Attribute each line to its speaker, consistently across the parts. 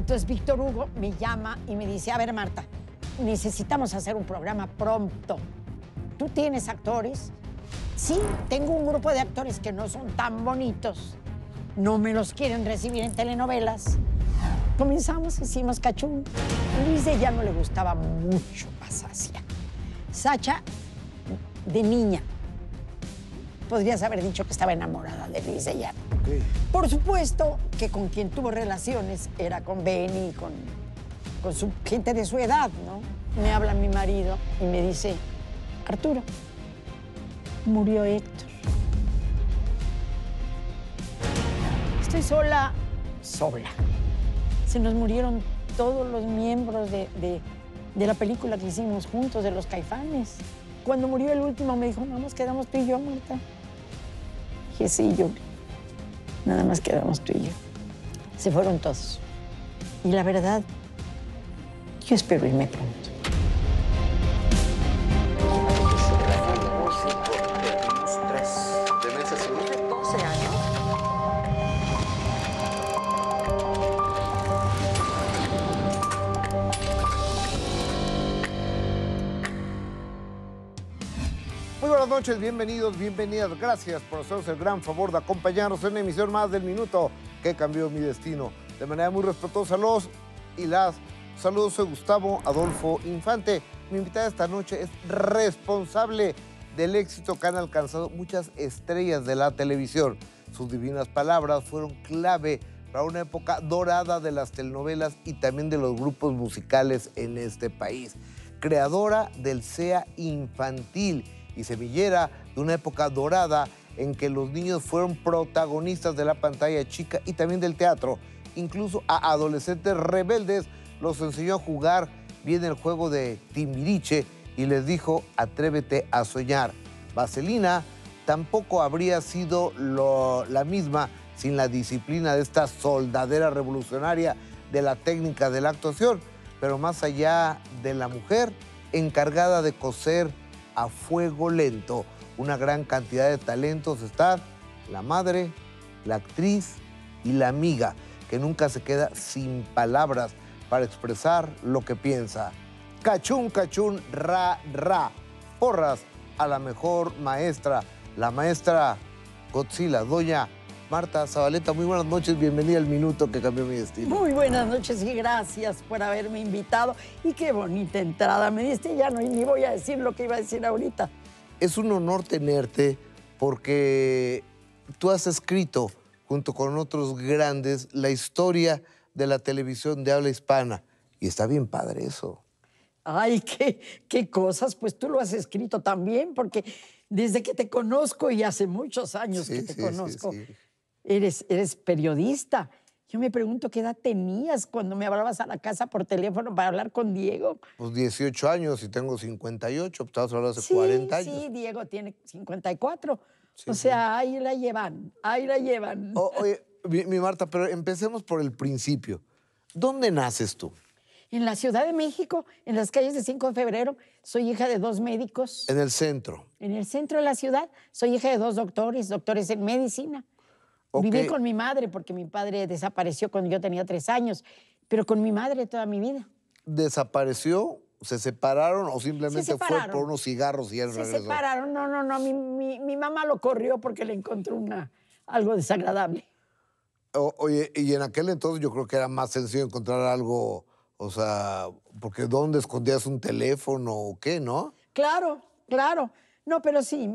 Speaker 1: Entonces Víctor Hugo me llama y me dice, a ver, Marta, necesitamos hacer un programa pronto. ¿Tú tienes actores? Sí, tengo un grupo de actores que no son tan bonitos. No me los quieren recibir en telenovelas. Comenzamos, hicimos Cachún. A Luis de Llano le gustaba mucho Pasacia. Sacha, de niña, podrías haber dicho que estaba enamorada de Luis de Llano.
Speaker 2: Okay.
Speaker 1: Por supuesto que con quien tuvo relaciones era con Benny, con su gente de su edad, ¿no? Me habla mi marido y me dice, Arturo, murió Héctor. Estoy sola. Se nos murieron todos los miembros de la película que hicimos juntos, de los Caifanes. Cuando murió el último me dijo, nada más quedamos tú y yo, Marta. Dije, sí, yo. Nada más quedamos tú y yo. Se fueron todos. Y la verdad, yo espero irme pronto.
Speaker 2: Muy buenas noches, bienvenidos, bienvenidas. Gracias por hacernos el gran favor de acompañarnos en una emisión más del Minuto que cambió mi destino. De manera muy respetuosa, los y las saludos, soy Gustavo Adolfo Infante. Mi invitada esta noche es responsable del éxito que han alcanzado muchas estrellas de la televisión. Sus divinas palabras fueron clave para una época dorada de las telenovelas y también de los grupos musicales en este país. Creadora del SEA infantil y semillera de una época dorada en que los niños fueron protagonistas de la pantalla chica y también del teatro. Incluso a adolescentes rebeldes los enseñó a jugar bien el juego de Timbiriche y les dijo, atrévete a soñar. Vaselina tampoco habría sido la misma sin la disciplina de esta soldadera revolucionaria de la técnica de la actuación, pero más allá de la mujer encargada de coser a fuego lento una gran cantidad de talentos está la madre, la actriz y la amiga, que nunca se queda sin palabras para expresar lo que piensa. Cachún, cachún, ra, ra. Porras a la mejor maestra, la maestra Godzilla, doña Marta Zabaleta. Muy buenas noches, bienvenida al Minuto que cambió mi destino.
Speaker 1: Muy buenas noches y gracias por haberme invitado. Y qué bonita entrada me diste, ya no y ni voy a decir lo que iba a decir ahorita.
Speaker 2: Es un honor tenerte porque tú has escrito, junto con otros grandes, la historia de la televisión de habla hispana. Y está bien padre eso.
Speaker 1: Ay, qué cosas, pues tú lo has escrito también, porque desde que te conozco, y hace muchos años que te conozco,
Speaker 2: sí.
Speaker 1: Eres periodista. Yo me pregunto qué edad tenías cuando me hablabas a la casa por teléfono para hablar con Diego.
Speaker 2: Pues 18 años y tengo 58, pues estabas hablando hace 40 años.
Speaker 1: Sí, Diego tiene 54.
Speaker 2: Sí,
Speaker 1: o sea, ahí la llevan, ahí la llevan.
Speaker 2: Oye, mi Marta, pero empecemos por el principio. ¿Dónde naces tú?
Speaker 1: En la Ciudad de México, en las calles de 5 de febrero, soy hija de 2 médicos.
Speaker 2: En el centro.
Speaker 1: En el centro de la ciudad, soy hija de 2 doctores en medicina.
Speaker 2: Okay.
Speaker 1: Viví con mi madre porque mi padre desapareció cuando yo tenía 3 años, pero con mi madre toda mi vida.
Speaker 2: ¿Desapareció? ¿Se separaron o simplemente fue por unos cigarros y él regresó?
Speaker 1: Se separaron, no. Mi mamá lo corrió porque le encontró algo desagradable.
Speaker 2: Oye, y en aquel entonces yo creo que era más sencillo encontrar algo, o sea, porque ¿dónde escondías un teléfono o qué, no?
Speaker 1: Claro. No, pero sí,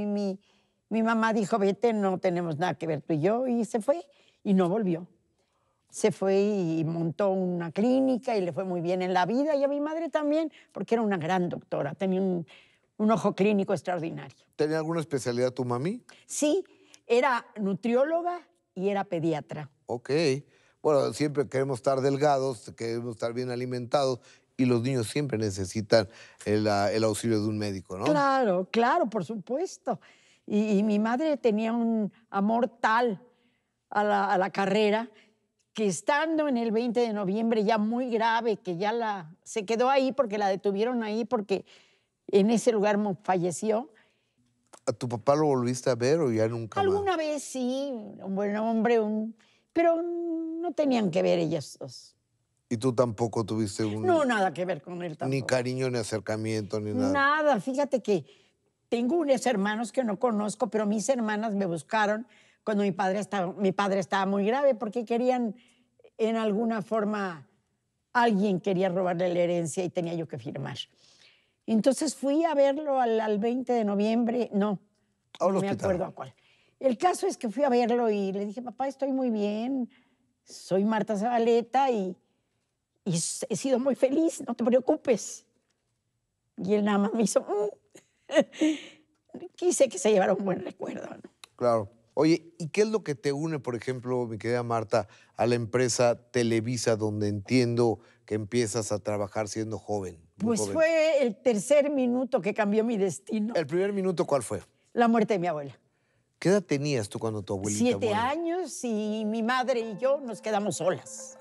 Speaker 1: mi mamá dijo, vete, no tenemos nada que ver tú y yo, y se fue y no volvió. Se fue y montó una clínica y le fue muy bien en la vida, y a mi madre también, porque era una gran doctora, tenía un ojo clínico extraordinario.
Speaker 2: ¿Tenía alguna especialidad tu mami?
Speaker 1: Sí, era nutrióloga y era pediatra.
Speaker 2: Ok. Bueno, siempre queremos estar delgados, queremos estar bien alimentados, y los niños siempre necesitan el auxilio de un médico, ¿no?
Speaker 1: Claro, por supuesto. Y mi madre tenía un amor tal a la carrera que estando en el 20 de noviembre ya muy grave, que ya se quedó ahí porque la detuvieron ahí porque en ese lugar falleció.
Speaker 2: ¿A tu papá lo volviste a ver o ya nunca más?
Speaker 1: Alguna vez sí, un buen hombre, pero no tenían que ver ellos dos.
Speaker 2: ¿Y tú tampoco tuviste
Speaker 1: No, nada que ver con él
Speaker 2: ni
Speaker 1: tampoco.
Speaker 2: cariño, ni acercamiento, ni nada?
Speaker 1: Nada, fíjate que tengo unos hermanos que no conozco, pero mis hermanas me buscaron cuando mi padre estaba muy grave porque querían, en alguna forma, alguien quería robarle la herencia y tenía yo que firmar. Entonces fui a verlo al 20 de noviembre, no
Speaker 2: Al
Speaker 1: me
Speaker 2: hospital.
Speaker 1: acuerdo a cuál. El caso es que fui a verlo y le dije, papá, estoy muy bien, soy Marta Zabaleta y he sido muy feliz, no te preocupes. Y él nada más me hizo, quise que se llevara un buen recuerdo, ¿no?
Speaker 2: Claro. Oye, ¿y qué es lo que te une, por ejemplo, mi querida Marta, a la empresa Televisa, donde entiendo que empiezas a trabajar siendo joven, muy
Speaker 1: Pues
Speaker 2: joven?
Speaker 1: fue el tercer minuto que cambió mi destino,
Speaker 2: ¿El primer minuto cuál fue?
Speaker 1: la muerte de mi abuela.
Speaker 2: ¿Qué edad tenías tú cuando tu abuelita
Speaker 1: 7
Speaker 2: muere?
Speaker 1: años y mi madre y yo nos quedamos solas.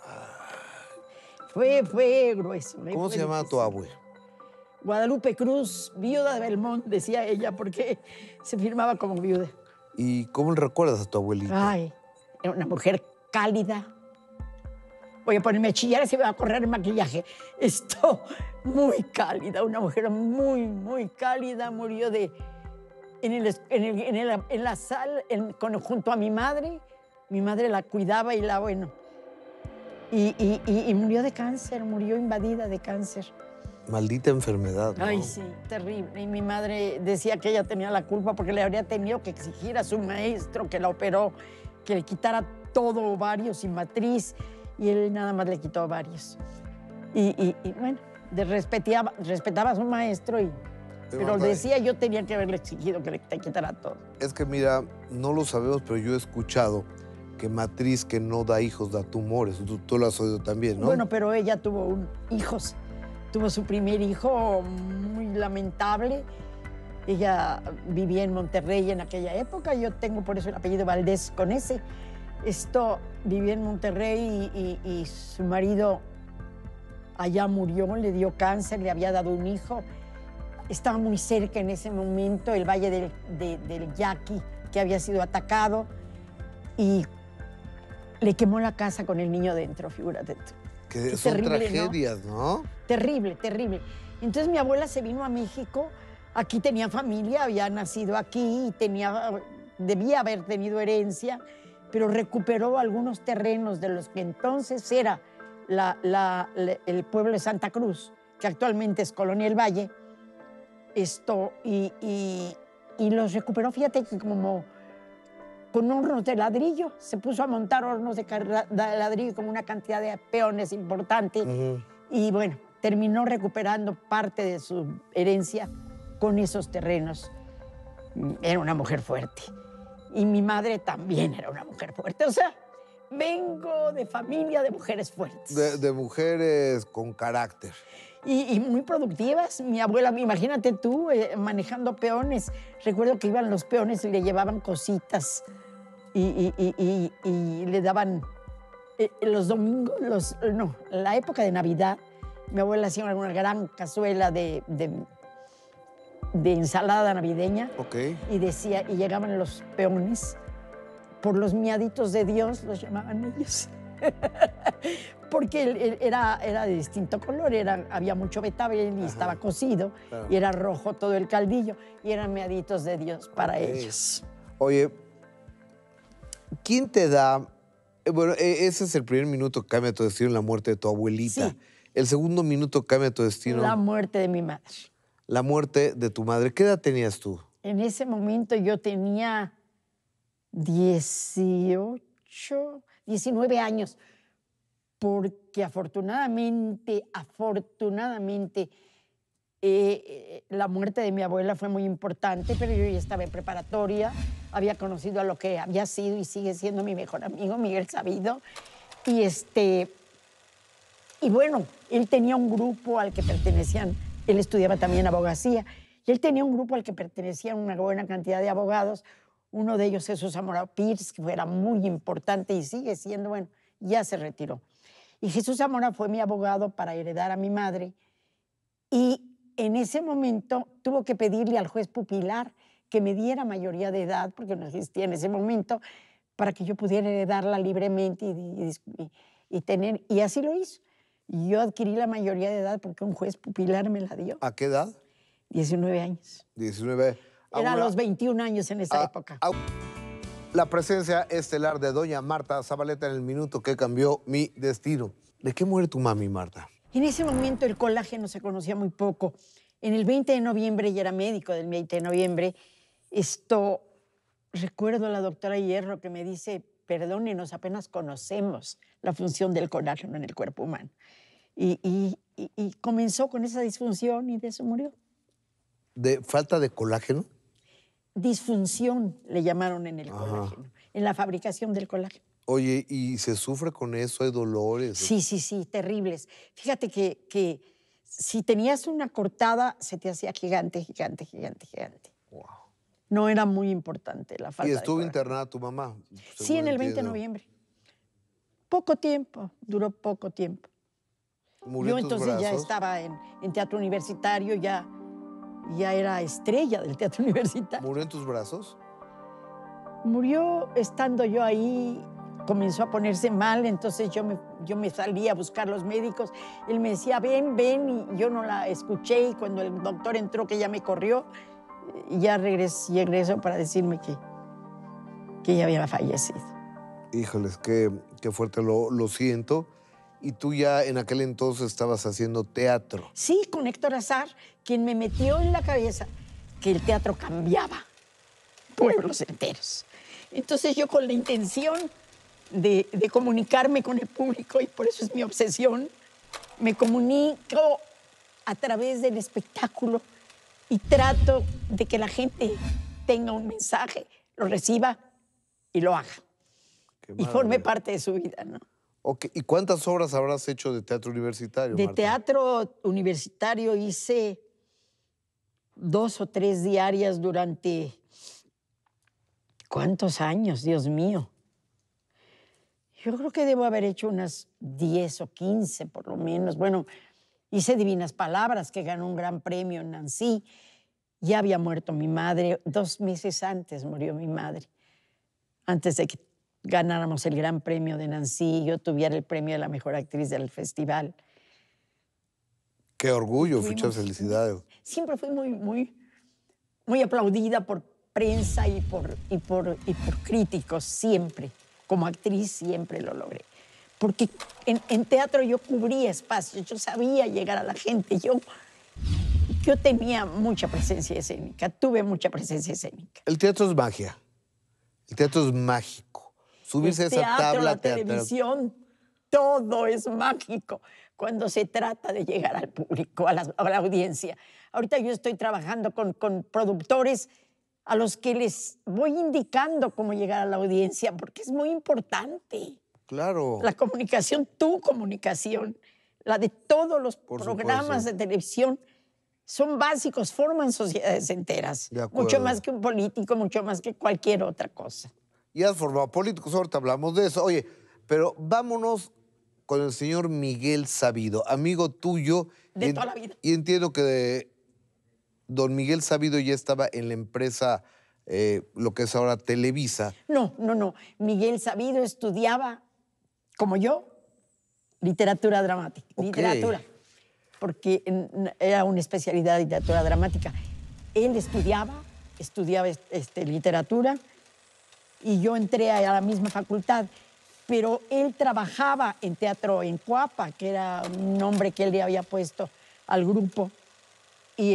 Speaker 1: Fue grueso.
Speaker 2: ¿Cómo
Speaker 1: fue
Speaker 2: se llamaba tu
Speaker 1: difícil.
Speaker 2: abue?
Speaker 1: Guadalupe Cruz, viuda de Belmont, decía ella, porque se firmaba como viuda.
Speaker 2: ¿Y cómo le recuerdas a tu abuelita?
Speaker 1: Ay, era una mujer cálida. Voy a ponerme a chillar, se me va a correr el maquillaje. Muy cálida, una mujer muy, muy cálida. Murió en la sala junto a mi madre. Mi madre la cuidaba y y murió de cáncer, murió invadida de cáncer.
Speaker 2: Maldita enfermedad, ¿no?
Speaker 1: Ay, sí, terrible. Y mi madre decía que ella tenía la culpa porque le habría tenido que exigir a su maestro que la operó, que le quitara todo, ovarios y matriz, y él nada más le quitó ovarios. Y bueno, respetaba a su maestro, pero
Speaker 2: Marta,
Speaker 1: decía yo tenía que haberle exigido que le quitara todo.
Speaker 2: Es que mira, no lo sabemos, pero yo he escuchado que matriz que no da hijos da tumores. Tú lo has oído también, ¿no?
Speaker 1: Bueno, pero ella tuvo hijos. Tuvo su primer hijo muy lamentable. Ella vivía en Monterrey en aquella época. Yo tengo por eso el apellido Valdés con ese. Vivía en Monterrey y su marido allá murió, le dio cáncer, le había dado un hijo. Estaba muy cerca en ese momento el valle del Yaqui, que había sido atacado, y le quemó la casa con el niño dentro, fíjate tú.
Speaker 2: Que
Speaker 1: Qué
Speaker 2: son
Speaker 1: terrible,
Speaker 2: tragedias, ¿no?
Speaker 1: Terrible, terrible. Entonces mi abuela se vino a México, aquí tenía familia, había nacido aquí, debía haber tenido herencia, pero recuperó algunos terrenos de los que entonces era el pueblo de Santa Cruz, que actualmente es Colonia del Valle, y los recuperó, fíjate que como con hornos de ladrillo, se puso a montar hornos de ladrillo con una cantidad de peones importante. Y bueno, terminó recuperando parte de su herencia con esos terrenos. Era una mujer fuerte. Y mi madre también era una mujer fuerte. O sea, vengo de familia de mujeres fuertes.
Speaker 2: De mujeres con carácter.
Speaker 1: Y muy productivas. Mi abuela, imagínate tú, manejando peones. Recuerdo que iban los peones y le llevaban cositas y le daban los domingos, la época de Navidad, mi abuela hacía una gran cazuela de ensalada navideña.
Speaker 2: Ok.
Speaker 1: Y llegaban los peones, por los miaditos de Dios, los llamaban ellos. Porque él era de distinto color, había mucho betabel y estaba cocido,
Speaker 2: claro.
Speaker 1: Y era rojo todo el caldillo, y eran miaditos de Dios para
Speaker 2: Ok.
Speaker 1: ellos.
Speaker 2: Oye, ¿quién te da? Bueno, ese es el primer minuto que cambia tu destino, la muerte de tu abuelita.
Speaker 1: Sí.
Speaker 2: El segundo minuto que cambia tu destino,
Speaker 1: La muerte de mi madre.
Speaker 2: la muerte de tu madre. ¿Qué edad tenías tú?
Speaker 1: En ese momento yo tenía 18, 19 años, porque afortunadamente, la muerte de mi abuela fue muy importante, pero yo ya estaba en preparatoria, había conocido a lo que había sido y sigue siendo mi mejor amigo, Miguel Sabido, y bueno, él tenía un grupo al que pertenecían, él estudiaba también abogacía, y él tenía un grupo al que pertenecían una buena cantidad de abogados. Uno de ellos, Jesús Zamora Pierce, que era muy importante y sigue siendo, bueno, ya se retiró. Y Jesús Zamora fue mi abogado para heredar a mi madre, y en ese momento tuvo que pedirle al juez pupilar que me diera mayoría de edad, porque no existía en ese momento, para que yo pudiera heredarla libremente y así lo hizo. Y yo adquirí la mayoría de edad porque un juez pupilar me la dio.
Speaker 2: ¿A qué edad?
Speaker 1: 19 años.
Speaker 2: 19.
Speaker 1: Era a los 21 años en esa época.
Speaker 2: La presencia estelar de doña Marta Zabaleta en el minuto que cambió mi destino. ¿De qué muere tu mami, Marta?
Speaker 1: En ese momento el colágeno se conocía muy poco. En el 20 de noviembre, y era médico del 20 de noviembre, recuerdo a la doctora Hierro que me dice, perdónenos, apenas conocemos la función del colágeno en el cuerpo humano. Y comenzó con esa disfunción y de eso murió.
Speaker 2: ¿De falta de colágeno?
Speaker 1: Disfunción le llamaron en el colágeno, en la fabricación del colágeno.
Speaker 2: Oye, ¿y se sufre con eso? ¿Hay dolores?
Speaker 1: Sí, terribles. Fíjate que si tenías una cortada, se te hacía gigante.
Speaker 2: Wow.
Speaker 1: No era muy importante la falta de
Speaker 2: ¿Y estuvo
Speaker 1: colágeno.
Speaker 2: internada tu mamá?
Speaker 1: Sí, en el 20 de noviembre. Poco tiempo, duró poco tiempo.
Speaker 2: ¿Murió
Speaker 1: Yo
Speaker 2: en tus
Speaker 1: entonces ya
Speaker 2: brazos?
Speaker 1: estaba en teatro universitario, ya era estrella del teatro universitario.
Speaker 2: ¿Murió en tus brazos?
Speaker 1: Murió estando yo ahí, comenzó a ponerse mal, entonces yo me salí a buscar los médicos. Él me decía, ven, y yo no la escuché, y cuando el doctor entró, que ya me corrió, ya regresó para decirme que ella había fallecido.
Speaker 2: Híjoles, qué fuerte, lo siento. Y tú ya en aquel entonces estabas haciendo teatro.
Speaker 1: Sí, con Héctor Azar, quien me metió en la cabeza que el teatro cambiaba pueblos enteros. Entonces yo con la intención de comunicarme con el público, y por eso es mi obsesión, me comunico a través del espectáculo y trato de que la gente tenga un mensaje, lo reciba y lo haga. Y forme parte de su vida, ¿no?
Speaker 2: Okay. ¿Y cuántas obras habrás hecho de teatro universitario,
Speaker 1: De
Speaker 2: Marta?
Speaker 1: teatro universitario hice 2 o 3 diarias durante... ¿Cuántos años, Dios mío? Yo creo que debo haber hecho unas 10 o 15, por lo menos. Bueno, hice Divinas Palabras, que ganó un gran premio en Nancy. Ya había muerto mi madre. 2 meses antes murió mi madre. Antes de que ganáramos el gran premio de Nancy, yo tuviera el premio de la mejor actriz del festival.
Speaker 2: Qué orgullo, muchas felicidades.
Speaker 1: Siempre fui muy aplaudida por prensa y por críticos, siempre. Como actriz siempre lo logré. Porque en teatro yo cubría espacios, yo sabía llegar a la gente, yo tenía mucha presencia escénica, tuve mucha presencia escénica.
Speaker 2: El teatro es magia, el teatro es mágico. Subirse a esa tabla
Speaker 1: la televisión, todo es mágico cuando se trata de llegar al público, a la audiencia. Ahorita yo estoy trabajando con productores a los que les voy indicando cómo llegar a la audiencia, porque es muy importante.
Speaker 2: Claro.
Speaker 1: La comunicación, tu comunicación, la de todos los programas de televisión, son básicos, forman sociedades enteras. Mucho más que un político, mucho más que cualquier otra cosa.
Speaker 2: Y has formado políticos, ahorita hablamos de eso. Oye, pero vámonos con el señor Miguel Sabido, amigo tuyo.
Speaker 1: De toda la vida.
Speaker 2: Y entiendo que don Miguel Sabido ya estaba en la empresa, lo que es ahora Televisa.
Speaker 1: No. Miguel Sabido estudiaba, como yo, literatura dramática.
Speaker 2: Okay.
Speaker 1: Literatura, porque era una especialidad de literatura dramática. Él estudiaba literatura, y yo entré a la misma facultad, pero él trabajaba en teatro en Coapa, que era un nombre que él le había puesto al grupo, y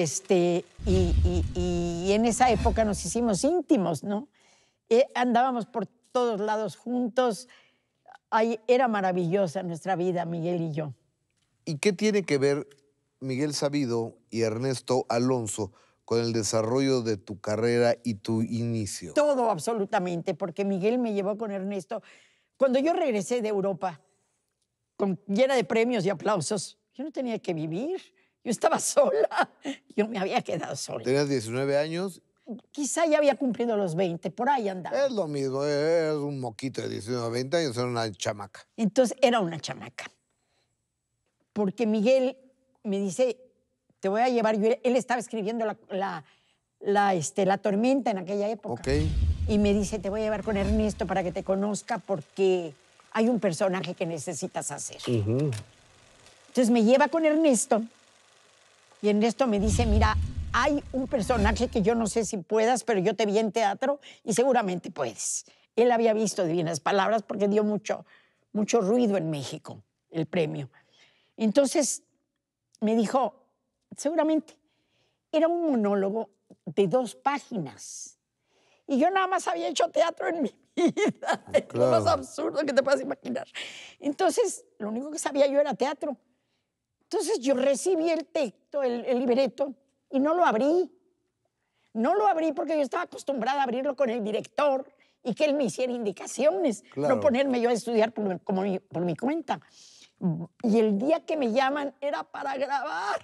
Speaker 1: en esa época nos hicimos íntimos, ¿no? Andábamos por todos lados juntos. Era maravillosa nuestra vida, Miguel y yo.
Speaker 2: ¿Y qué tiene que ver Miguel Sabido y Ernesto Alonso con el desarrollo de tu carrera y tu inicio?
Speaker 1: Todo, absolutamente, porque Miguel me llevó con Ernesto. Cuando yo regresé de Europa, llena de premios y aplausos, yo no tenía que vivir. Yo estaba sola. Yo me había quedado sola.
Speaker 2: ¿Tenías 19 años?
Speaker 1: Quizá ya había cumplido los 20, por ahí andaba.
Speaker 2: Es lo mismo, eres un moquito de 19 o 20 años, era una chamaca.
Speaker 1: Entonces, era una chamaca. Porque Miguel me dice, te voy a llevar. Él estaba escribiendo la Tormenta en aquella época.
Speaker 2: Okay.
Speaker 1: Y me dice, te voy a llevar con Ernesto para que te conozca porque hay un personaje que necesitas hacer. Entonces me lleva con Ernesto y Ernesto me dice, mira, hay un personaje que yo no sé si puedas, pero yo te vi en teatro y seguramente puedes. Él había visto Divinas Palabras porque dio mucho ruido en México, el premio. Entonces me dijo, seguramente. Era un monólogo de 2 páginas. Y yo nada más había hecho teatro en mi vida. Es lo más absurdo que te puedas imaginar. Entonces, lo único que sabía yo era teatro. Entonces, yo recibí el texto, el libreto, y no lo abrí. No lo abrí porque yo estaba acostumbrada a abrirlo con el director y que él me hiciera indicaciones, no ponerme yo a estudiar por mi cuenta. Y el día que me llaman era para grabar.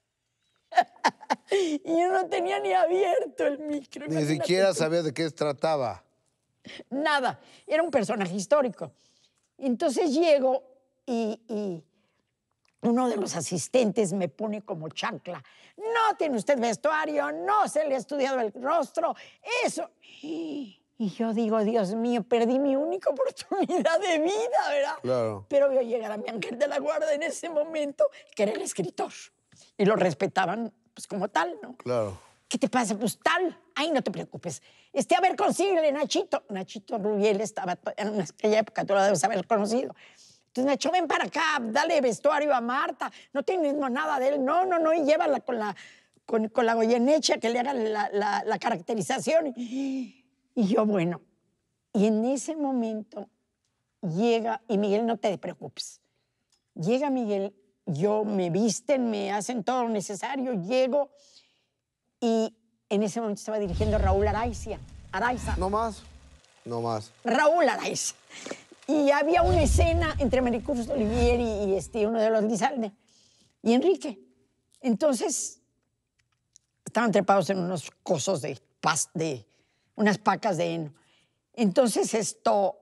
Speaker 1: Y yo no tenía ni abierto el micro.
Speaker 2: Ni siquiera sabía de qué se trataba.
Speaker 1: Nada, era un personaje histórico. Entonces llego y uno de los asistentes me pone como chancla. No tiene usted vestuario, no se le ha estudiado el rostro, eso. Y yo digo, Dios mío, perdí mi única oportunidad de vida, ¿verdad?
Speaker 2: Claro.
Speaker 1: Pero vio llegar a mi ángel de la guarda en ese momento, que era el escritor. Y lo respetaban pues como tal, ¿no?
Speaker 2: Claro.
Speaker 1: ¿Qué te pasa? Pues tal. Ay, no te preocupes. A ver, consíguele, Nachito. Nachito Rubiel estaba en aquella época, tú lo debes haber conocido. Entonces, Nacho, ven para acá, dale vestuario a Marta. No tienes nada de él. No, y llévala con la Goyeneche que le haga la caracterización. Y yo, bueno. Y en ese momento llega, y Miguel, no te preocupes. Llega Miguel, me visten, me hacen todo lo necesario, llego y en ese momento estaba dirigiendo Raúl Araiza.
Speaker 2: No más.
Speaker 1: Raúl Araiza. Y había una escena entre Maricruz Olivier y uno de los Lizalde y Enrique. Entonces, estaban trepados en unos cosos de unas pacas de heno. Entonces,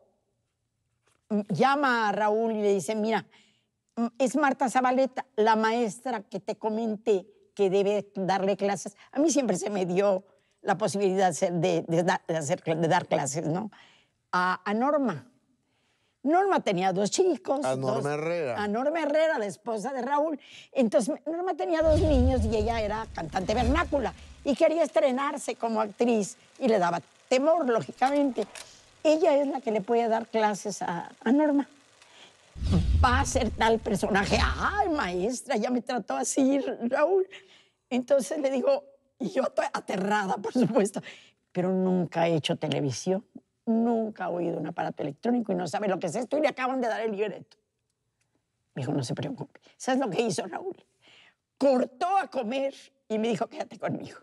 Speaker 1: llama a Raúl y le dice, mira, es Marta Zabaleta, la maestra que te comenté que debe darle clases. A mí siempre se me dio la posibilidad de dar clases, ¿no? A Norma. Norma tenía 2 chicos.
Speaker 2: A Norma Herrera.
Speaker 1: A Norma Herrera, la esposa de Raúl. Entonces, Norma tenía 2 niños y ella era cantante vernácula y quería estrenarse como actriz y le daba temor, lógicamente. Ella es la que le puede dar clases a Norma. Va a ser tal personaje. Ay, maestra, ya me trató así, Raúl. Entonces le digo, y yo estoy aterrada, por supuesto, pero nunca he hecho televisión, nunca he oído un aparato electrónico y no sabe lo que es esto y le acaban de dar el libreto. Me dijo, no se preocupe. ¿Sabes lo que hizo Raúl? Cortó a comer y me dijo, quédate conmigo.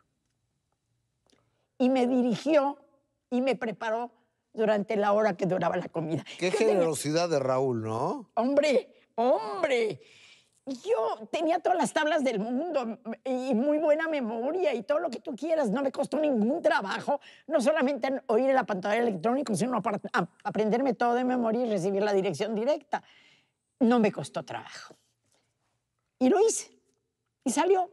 Speaker 1: Y me dirigió y me preparó durante la hora que duraba la comida.
Speaker 2: Qué generosidad de Raúl, ¿no?
Speaker 1: Hombre. Yo tenía todas las tablas del mundo y muy buena memoria y todo lo que tú quieras. No me costó ningún trabajo, no solamente oír el pantalla electrónico, sino aprenderme todo de memoria y recibir la dirección directa. No me costó trabajo. Y lo hice. Y salió.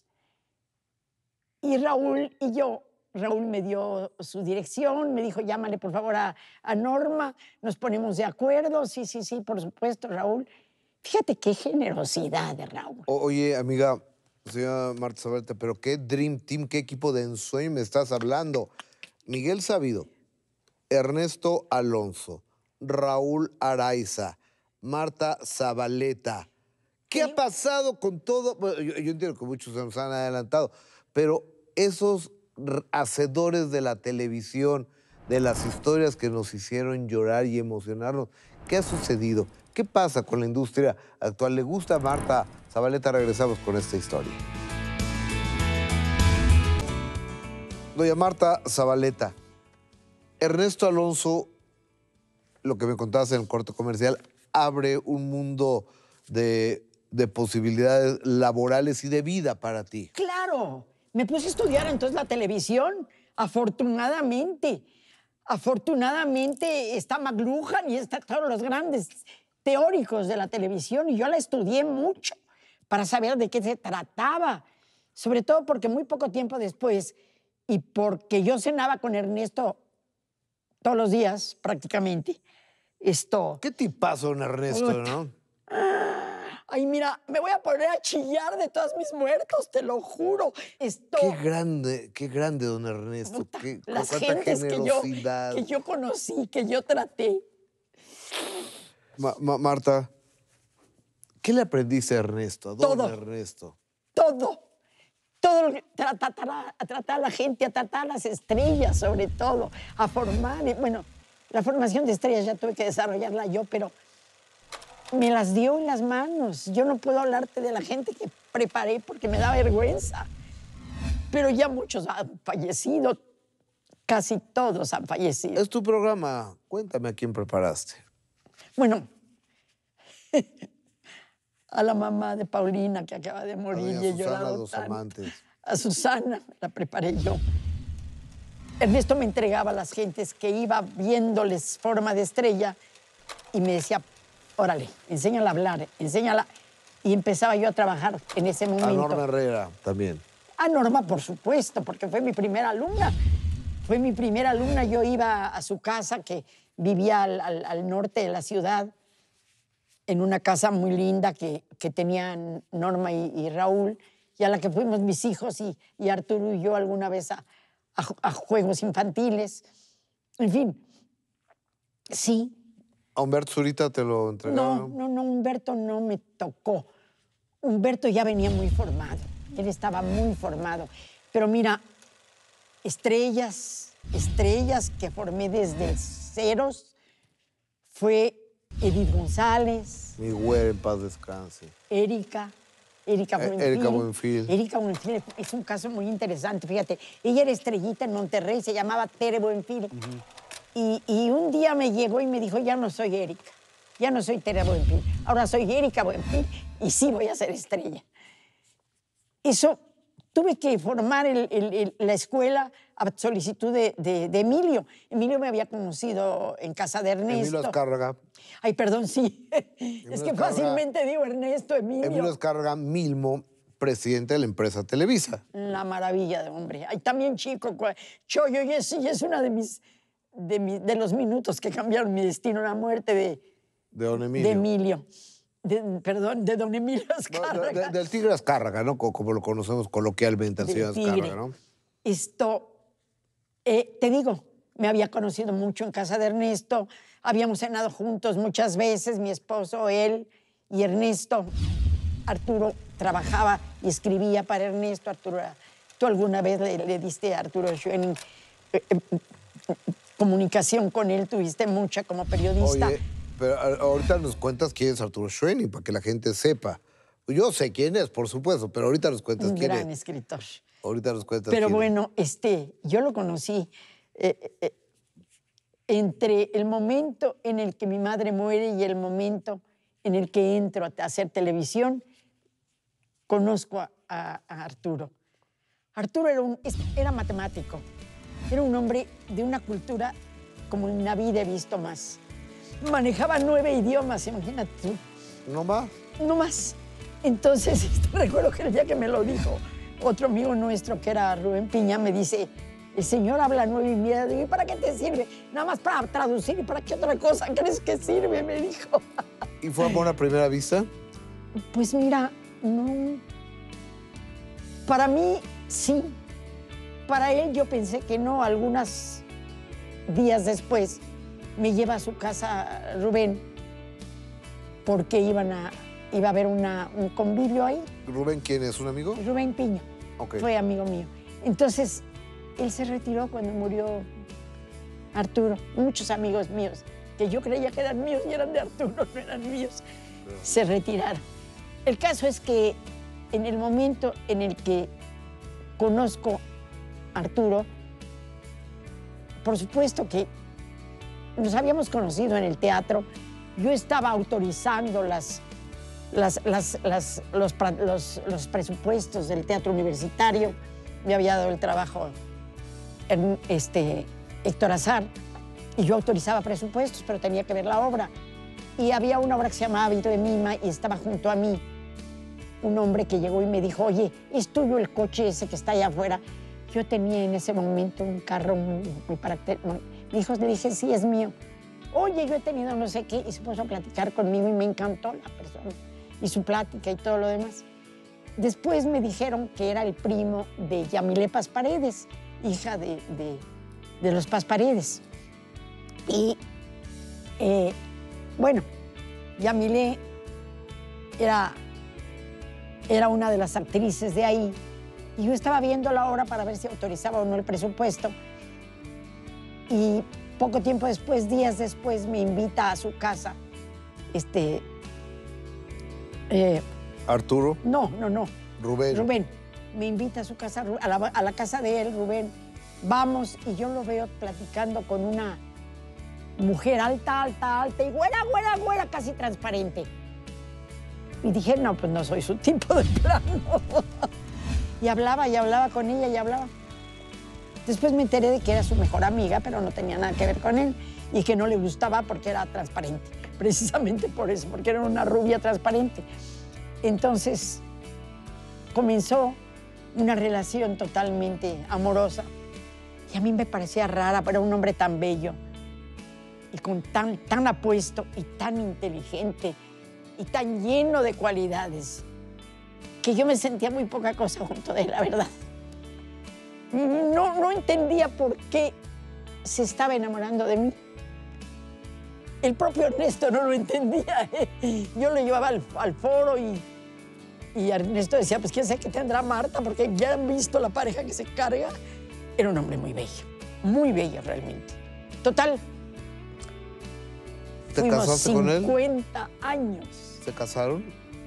Speaker 1: Y Raúl me dio su dirección, me dijo, llámale por favor a Norma, nos ponemos de acuerdo. Sí, por supuesto, Raúl. Fíjate qué generosidad de Raúl.
Speaker 2: Oye, amiga, señora Marta Zabaleta, pero qué Dream Team, qué equipo de ensueño me estás hablando. Miguel Sabido, Ernesto Alonso, Raúl Araiza, Marta Zabaleta. ¿Qué ha pasado con todo? Bueno, yo entiendo que muchos se nos han adelantado, pero esos hacedores de la televisión, de las historias que nos hicieron llorar y emocionarnos, ¿qué ha sucedido? ¿Qué pasa con la industria actual? ¿Le gusta a Marta Zabaleta? Regresamos con esta historia. Doña Marta Zabaleta, Ernesto Alonso, lo que me contabas en el corte comercial, abre un mundo de posibilidades laborales y de vida para ti.
Speaker 1: ¡Claro! Me puse a estudiar entonces la televisión, afortunadamente. Afortunadamente está McLuhan y están todos los grandes teóricos de la televisión y yo la estudié mucho para saber de qué se trataba. Sobre todo porque muy poco tiempo después y porque yo cenaba con Ernesto todos los días prácticamente.
Speaker 2: Qué tipazo, don Ernesto, ¿no?
Speaker 1: Ay, mira, me voy a poner a chillar de todos mis muertos, te lo juro.
Speaker 2: Qué grande, don Ernesto.
Speaker 1: Puta,
Speaker 2: Qué,
Speaker 1: las
Speaker 2: cuánta
Speaker 1: gentes
Speaker 2: generosidad.
Speaker 1: que yo conocí, que yo traté.
Speaker 2: Marta, ¿qué le aprendiste a Ernesto, a don
Speaker 1: Todo.
Speaker 2: Ernesto?
Speaker 1: Todo. A tratar a la gente, a tratar a las estrellas, sobre todo, a formar. Bueno, la formación de estrellas ya tuve que desarrollarla yo, pero me las dio en las manos. Yo no puedo hablarte de la gente que preparé porque me da vergüenza. Pero ya muchos han fallecido, casi todos han fallecido.
Speaker 2: Es tu programa. Cuéntame a quién preparaste.
Speaker 1: Bueno, a la mamá de Paulina, que acaba de morir y he llorado
Speaker 2: Dos
Speaker 1: tanto.
Speaker 2: amantes.
Speaker 1: A Susana, la preparé yo. Ernesto me entregaba a las gentes que iba viéndoles forma de estrella y me decía, órale, enséñala a hablar, enséñala. Y empezaba yo a trabajar en ese momento.
Speaker 2: A Norma Herrera también.
Speaker 1: A Norma, por supuesto, porque fue mi primera alumna. Fue mi primera alumna. Yo iba a su casa, que vivía al norte de la ciudad, en una casa muy linda que tenían Norma y Raúl, y a la que fuimos mis hijos y Arturo y yo alguna vez a juegos infantiles. En fin, sí.
Speaker 2: ¿A Humberto Zurita te lo entregaron?
Speaker 1: No, Humberto no me tocó. Humberto ya venía muy formado, él estaba muy formado. Pero mira, estrellas que formé desde ceros, fue Edith González.
Speaker 2: Mi güera, en paz descanse.
Speaker 1: Erika Buenfil.
Speaker 2: Erika Buenfil.
Speaker 1: Erika Buenfil es un caso muy interesante, fíjate. Ella era estrellita en Monterrey, se llamaba Tere Buenfil. Y un día me llegó y me dijo, ya no soy Erika, ya no soy Tere Buenfil, ahora soy Erika Buenfil y sí voy a ser estrella. Eso, tuve que formar la escuela a solicitud de Emilio. Emilio me había conocido en casa de Ernesto.
Speaker 2: Emilio Azcárraga.
Speaker 1: Ay, perdón, sí. Es que fácilmente digo Ernesto, Emilio.
Speaker 2: Emilio Azcárraga Milmo, presidente de la empresa Televisa.
Speaker 1: La maravilla de hombre. Ay, también chico, Choyo, y es una de los minutos que cambiaron mi destino, la muerte de
Speaker 2: don Emilio.
Speaker 1: De Emilio. De don Emilio Azcárraga.
Speaker 2: No, del Tigre Azcárraga, ¿no? Como lo conocemos coloquialmente, al señor Azcárraga, ¿no?
Speaker 1: Te digo, me había conocido mucho en casa de Ernesto, habíamos cenado juntos muchas veces, mi esposo, él y Ernesto. Arturo trabajaba y escribía para Ernesto. Arturo, tú alguna vez le diste a Arturo Schoening comunicación con él, tuviste mucha como periodista.
Speaker 2: Oye, pero ahorita nos cuentas quién es Arturo Schoening, para que la gente sepa. Yo sé quién es, por supuesto, pero ahorita nos cuentas quién es.
Speaker 1: Un gran escritor.
Speaker 2: Ahorita nos cuentas
Speaker 1: pero
Speaker 2: quién
Speaker 1: bueno, yo lo conocí entre el momento en el que mi madre muere y el momento en el que entro a hacer televisión, conozco a Arturo. Arturo era matemático, era un hombre de una cultura como en la vida he visto más. Manejaba 9 idiomas, imagínate tú.
Speaker 2: ¿No más?
Speaker 1: No más. Entonces, recuerdo que el día que me lo dijo, otro amigo nuestro, que era Rubén Piña, me dice, el señor habla 9 idiomas. Digo, ¿y para qué te sirve? Nada más para traducir. ¿Y para qué otra cosa crees que sirve? Me dijo.
Speaker 2: ¿Y fue amor a primera vista?
Speaker 1: Pues mira, no. Para mí, sí. Para él yo pensé que no. Algunos días después me lleva a su casa Rubén porque iba a haber un convivio ahí.
Speaker 2: ¿Rubén quién es? ¿Un amigo?
Speaker 1: Rubén Piño.
Speaker 2: Okay.
Speaker 1: Fue amigo mío. Entonces, él se retiró cuando murió Arturo. Muchos amigos míos, que yo creía que eran míos y eran de Arturo, no eran míos, se retiraron. El caso es que en el momento en el que conozco a Arturo, por supuesto que nos habíamos conocido en el teatro. Yo estaba autorizando los presupuestos del teatro universitario. Me había dado el trabajo Héctor Azar y yo autorizaba presupuestos, pero tenía que ver la obra. Y había una obra que se llamaba Hábito de Mima y estaba junto a mí un hombre que llegó y me dijo, oye, ¿es tuyo el coche ese que está allá afuera? Yo tenía en ese momento un carro muy le dije, sí, es mío. Oye, yo he tenido no sé qué, y se puso a platicar conmigo y me encantó la persona. y su plática y todo lo demás. Después me dijeron que era el primo de Yamile Paz Paredes, hija de los Paz Paredes. Y bueno, Yamile era una de las actrices de ahí. Y yo estaba viendo la obra para ver si autorizaba o no el presupuesto. Y poco tiempo después, días después, me invita a su casa.
Speaker 2: ¿Arturo?
Speaker 1: No.
Speaker 2: Rubén.
Speaker 1: Rubén. Me invita a su casa, a la casa de él, Rubén. Vamos, y yo lo veo platicando con una mujer alta, y güera, casi transparente. Y dije, no, pues no soy su tipo de plano. Y hablaba con ella, y hablaba. Después me enteré de que era su mejor amiga, pero no tenía nada que ver con él, y que no le gustaba porque era transparente. Precisamente por eso, porque era una rubia transparente. Entonces, comenzó una relación totalmente amorosa. Y a mí me parecía rara, pero era un hombre tan bello, y con tan apuesto, y tan inteligente, y tan lleno de cualidades, que yo me sentía muy poca cosa junto de él, la verdad. No entendía por qué se estaba enamorando de mí. El propio Ernesto no lo entendía. Yo lo llevaba al foro y Ernesto decía, pues quién sabe qué tendrá Marta, porque ya han visto la pareja que se carga. Era un hombre muy bello realmente. Total.
Speaker 2: ¿Te casaste con él?
Speaker 1: 50 años.
Speaker 2: ¿Se casaron?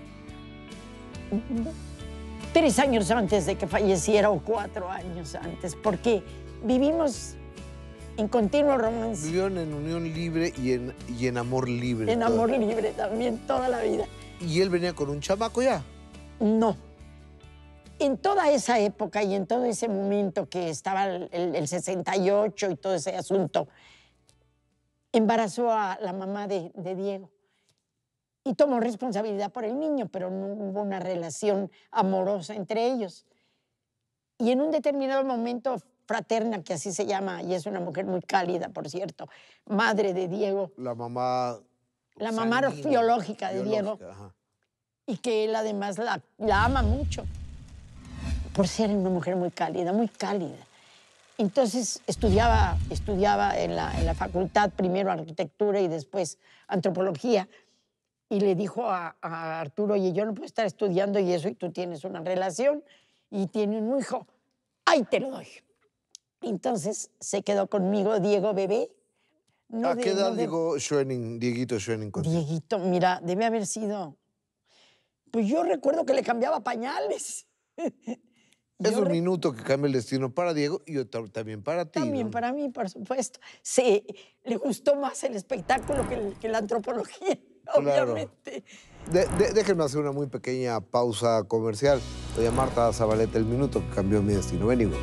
Speaker 1: 3 años antes de que falleciera o 4 años antes, porque vivimos en continuo romance.
Speaker 2: Vivieron en unión libre y en amor libre.
Speaker 1: En amor libre también, toda la vida.
Speaker 2: ¿Y él venía con un chamaco ya?
Speaker 1: No. En toda esa época y en todo ese momento que estaba el 68 y todo ese asunto, embarazó a la mamá de Diego y tomó responsabilidad por el niño, pero no hubo una relación amorosa entre ellos. Y en un determinado momento, Fraterna, que así se llama, y es una mujer muy cálida, por cierto, madre de Diego.
Speaker 2: La mamá...
Speaker 1: La mamá biológica de Diego.
Speaker 2: Ajá.
Speaker 1: Y que él además la ama mucho, por ser una mujer muy cálida, muy cálida. Entonces estudiaba en la facultad, primero arquitectura y después antropología, y le dijo a Arturo, oye, yo no puedo estar estudiando y eso, y tú tienes una relación y tienes un hijo, ahí te lo doy. Entonces se quedó conmigo Diego bebé.
Speaker 2: ¿A qué edad llegó Dieguito Schoening contigo?
Speaker 1: Dieguito, mira, debe haber sido... Pues yo recuerdo que le cambiaba pañales.
Speaker 2: Es un minuto que cambia el destino para Diego y también para ti.
Speaker 1: También, ¿no? Para mí, por supuesto. Sí, le gustó más el espectáculo que la antropología,
Speaker 2: claro.
Speaker 1: Obviamente.
Speaker 2: Déjenme hacer una muy pequeña pausa comercial. Doña Marta Zabaleta, el minuto que cambió mi destino. Venimos.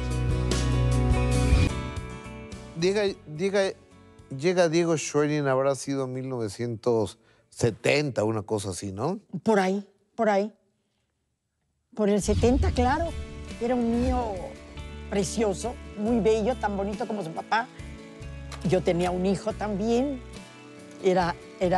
Speaker 2: Llega Diego Schoening, habrá sido 1970, una cosa así, ¿no?
Speaker 1: Por ahí. Por el 70, claro. Era un niño precioso, muy bello, tan bonito como su papá. Yo tenía un hijo también. Era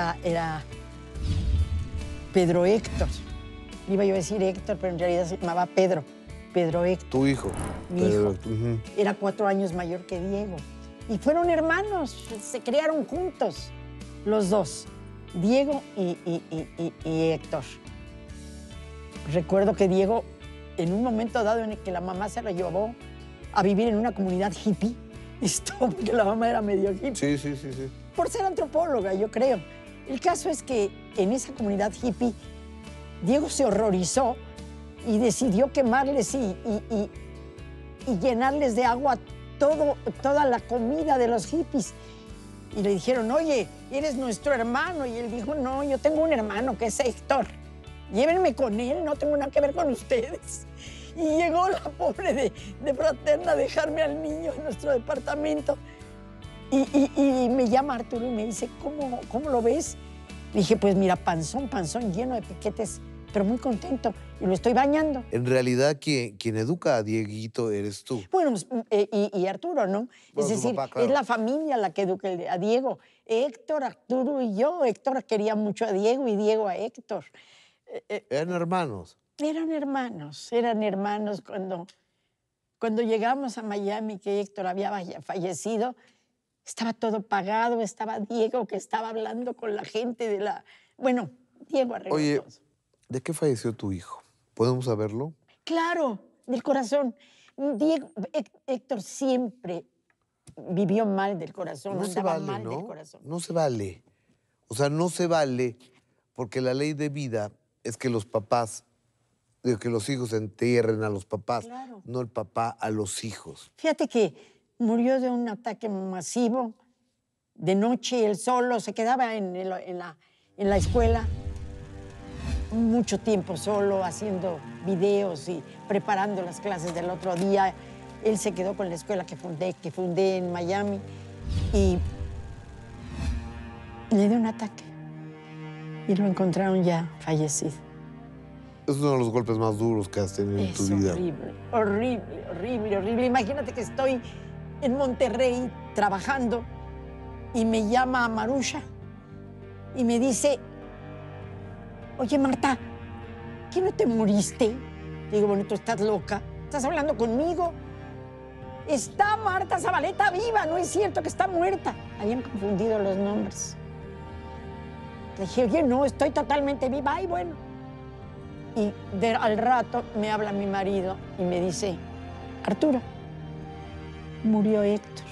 Speaker 1: Pedro Héctor. Iba yo a decir Héctor, pero en realidad se llamaba Pedro. Pedro Héctor.
Speaker 2: Tu hijo.
Speaker 1: Mi hijo. Era 4 años mayor que Diego. Y fueron hermanos, se criaron juntos, los dos, Diego y Héctor. Recuerdo que Diego, en un momento dado en el que la mamá se lo llevó a vivir en una comunidad hippie, porque la mamá era medio hippie.
Speaker 2: Sí.
Speaker 1: Por ser antropóloga, yo creo. El caso es que en esa comunidad hippie, Diego se horrorizó y decidió quemarles y llenarles de agua toda la comida de los hippies. Y le dijeron, oye, eres nuestro hermano. Y él dijo, no, yo tengo un hermano que es Héctor. Llévenme con él, no tengo nada que ver con ustedes. Y llegó la pobre de Fraterna a dejarme al niño en nuestro departamento. Y me llama Arturo y me dice, ¿cómo lo ves? Le dije, pues mira, panzón, lleno de piquetes, pero muy contento. Y lo estoy bañando.
Speaker 2: En realidad, quien educa a Dieguito eres tú.
Speaker 1: Bueno, y Arturo, ¿no?
Speaker 2: Bueno,
Speaker 1: es decir,
Speaker 2: papá, claro.
Speaker 1: Es la familia la que educa a Diego. Héctor, Arturo y yo. Héctor quería mucho a Diego y Diego a Héctor.
Speaker 2: Eran hermanos.
Speaker 1: Eran hermanos cuando llegamos a Miami, que Héctor había fallecido, estaba todo pagado, estaba Diego que estaba hablando con la gente de la... Bueno, Diego arregló
Speaker 2: Oye,
Speaker 1: todo.
Speaker 2: ¿de qué falleció tu hijo? ¿Podemos saberlo?
Speaker 1: Claro, del corazón. Héctor siempre vivió mal del corazón,
Speaker 2: No se
Speaker 1: andaba
Speaker 2: vale,
Speaker 1: mal del
Speaker 2: ¿no?
Speaker 1: corazón.
Speaker 2: No se vale. O sea, no se vale porque la ley de vida es que los papás, que los hijos entierren a los papás,
Speaker 1: Claro.
Speaker 2: no el papá a los hijos.
Speaker 1: Fíjate que murió de un ataque masivo, de noche, él solo, se quedaba en la escuela mucho tiempo solo, haciendo videos y preparando las clases del otro día. Él se quedó con la escuela que fundé en Miami y le dio un ataque y lo encontraron ya fallecido.
Speaker 2: Es uno de los golpes más duros que has tenido en tu vida.
Speaker 1: Horrible. Imagínate que estoy en Monterrey trabajando y me llama Marusha y me dice, oye, Marta, ¿qué no te moriste? Digo, bueno, tú estás loca. ¿Estás hablando conmigo? Está Marta Zabaleta viva, no es cierto que está muerta. Habían confundido los nombres. Le dije, oye, no, estoy totalmente viva. Ay, bueno. Y al rato me habla mi marido y me dice, Arturo, murió Héctor.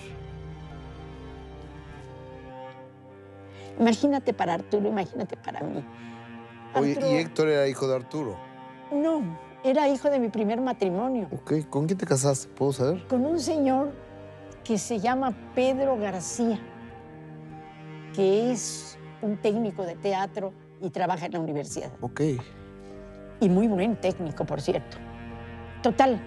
Speaker 1: Imagínate para Arturo, imagínate para mí.
Speaker 2: Oye,
Speaker 1: Arturo,
Speaker 2: ¿y Héctor era hijo de Arturo?
Speaker 1: No, era hijo de mi primer matrimonio.
Speaker 2: Ok, ¿con quién te casaste? ¿Puedo saber?
Speaker 1: Con un señor que se llama Pedro García, que es un técnico de teatro y trabaja en la universidad.
Speaker 2: Ok.
Speaker 1: Y muy buen técnico, por cierto. Total.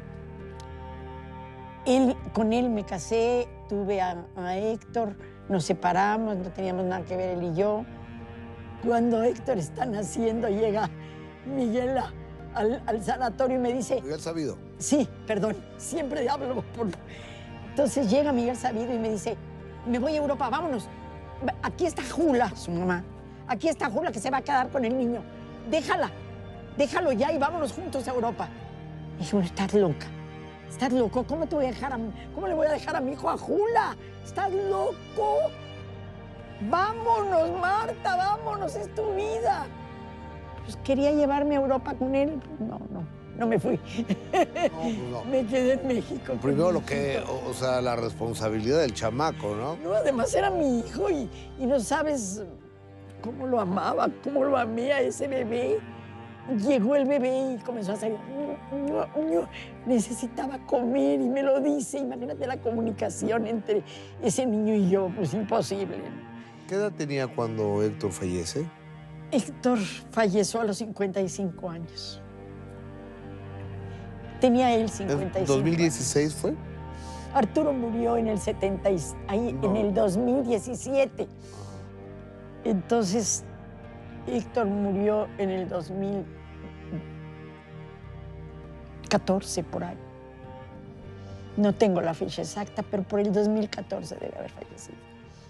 Speaker 1: Con él me casé, tuve a Héctor, nos separamos, no teníamos nada que ver él y yo. Cuando Héctor está naciendo, llega Miguel al sanatorio y me dice...
Speaker 2: ¿Miguel Sabido?
Speaker 1: Sí, perdón, siempre hablo por... Entonces llega Miguel Sabido y me dice, me voy a Europa, vámonos. Aquí está Jula, su mamá. Aquí está Jula que se va a quedar con el niño. Déjalo ya y vámonos juntos a Europa. Y dije, bueno, estás loca. Estás loco. ¿Cómo le voy a dejar a mi hijo a Jula? Estás loco. Vámonos, Marta, vámonos, es tu vida. Pues quería llevarme a Europa con él. No me fui.
Speaker 2: No, pues no.
Speaker 1: Me quedé en México.
Speaker 2: Primero lo que, o sea, la responsabilidad del chamaco, ¿no?
Speaker 1: No, además era mi hijo y no sabes cómo lo amaba, cómo lo amé a ese bebé. Llegó el bebé y comenzó a hacer... Necesitaba comer y me lo dice. Imagínate la comunicación entre ese niño y yo, pues imposible.
Speaker 2: ¿Qué edad tenía cuando Héctor fallece?
Speaker 1: Héctor falleció a los 55 años. Tenía él 55
Speaker 2: ¿2016 fue?
Speaker 1: Arturo murió en el 70, en el 2017. Entonces, Héctor murió en el 2014, por ahí. No tengo la fecha exacta, pero por el 2014 debe haber fallecido.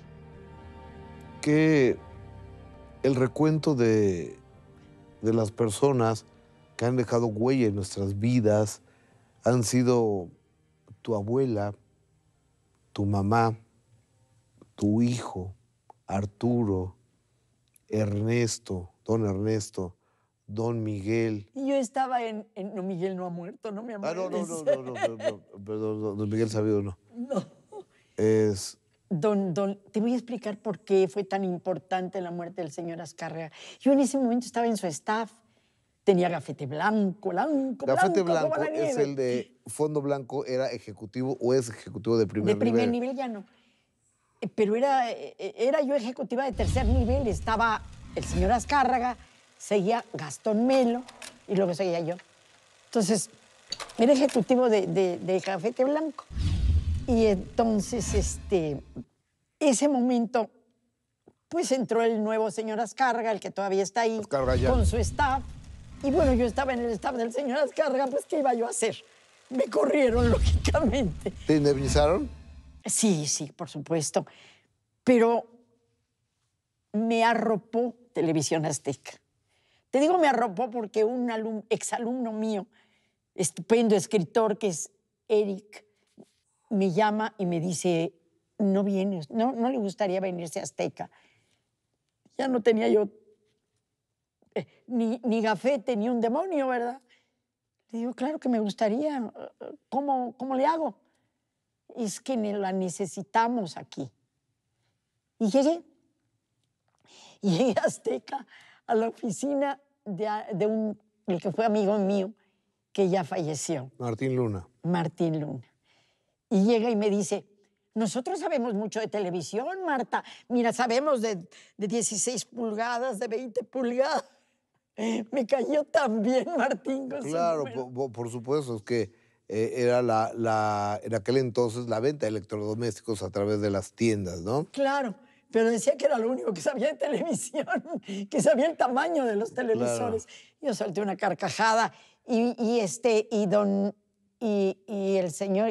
Speaker 2: Que el recuento de las personas que han dejado huella en nuestras vidas han sido tu abuela, tu mamá, tu hijo, Arturo, Ernesto, don Miguel.
Speaker 1: Y yo estaba no, Miguel no ha muerto, no me ha muerto.
Speaker 2: Perdón, don Miguel Sabido no.
Speaker 1: No.
Speaker 2: Es...
Speaker 1: Te voy a explicar por qué fue tan importante la muerte del señor Azcárraga. Yo en ese momento estaba en su staff. Tenía gafete blanco.
Speaker 2: Gafete blanco es el de fondo blanco, ¿era ejecutivo o es ejecutivo de primer nivel?
Speaker 1: De primer nivel ya no. Pero era yo ejecutiva de tercer nivel. Estaba el señor Azcárraga, seguía Gastón Melo y luego seguía yo. Entonces, era ejecutivo de gafete blanco. Y entonces, ese momento, pues entró el nuevo señor Azcárraga, el que todavía está ahí, con su staff. Y bueno, yo estaba en el staff del señor Azcárraga, pues, ¿qué iba yo a hacer? Me corrieron, lógicamente.
Speaker 2: ¿Te indemnizaron?
Speaker 1: Sí, por supuesto. Pero me arropó Televisión Azteca. Te digo me arropó porque un exalumno mío, estupendo escritor que es Eric, me llama y me dice, no vienes, no le gustaría venirse a Azteca. Ya no tenía yo ni gafete, ni un demonio, ¿verdad? Le digo, claro que me gustaría. ¿Cómo le hago? Es que la necesitamos aquí. Y llegué a Azteca, a la oficina de el que fue amigo mío, que ya falleció.
Speaker 2: Martín Luna.
Speaker 1: Martín Luna. Y llega y me dice, nosotros sabemos mucho de televisión, Marta. Mira, sabemos de 16 pulgadas, de 20 pulgadas. Me cayó tan bien, Martín.
Speaker 2: Claro, por supuesto, es que era en aquel entonces la venta de electrodomésticos a través de las tiendas, ¿no?
Speaker 1: Claro, pero decía que era lo único que sabía de televisión, que sabía el tamaño de los televisores. Claro. Yo solté una carcajada y el señor,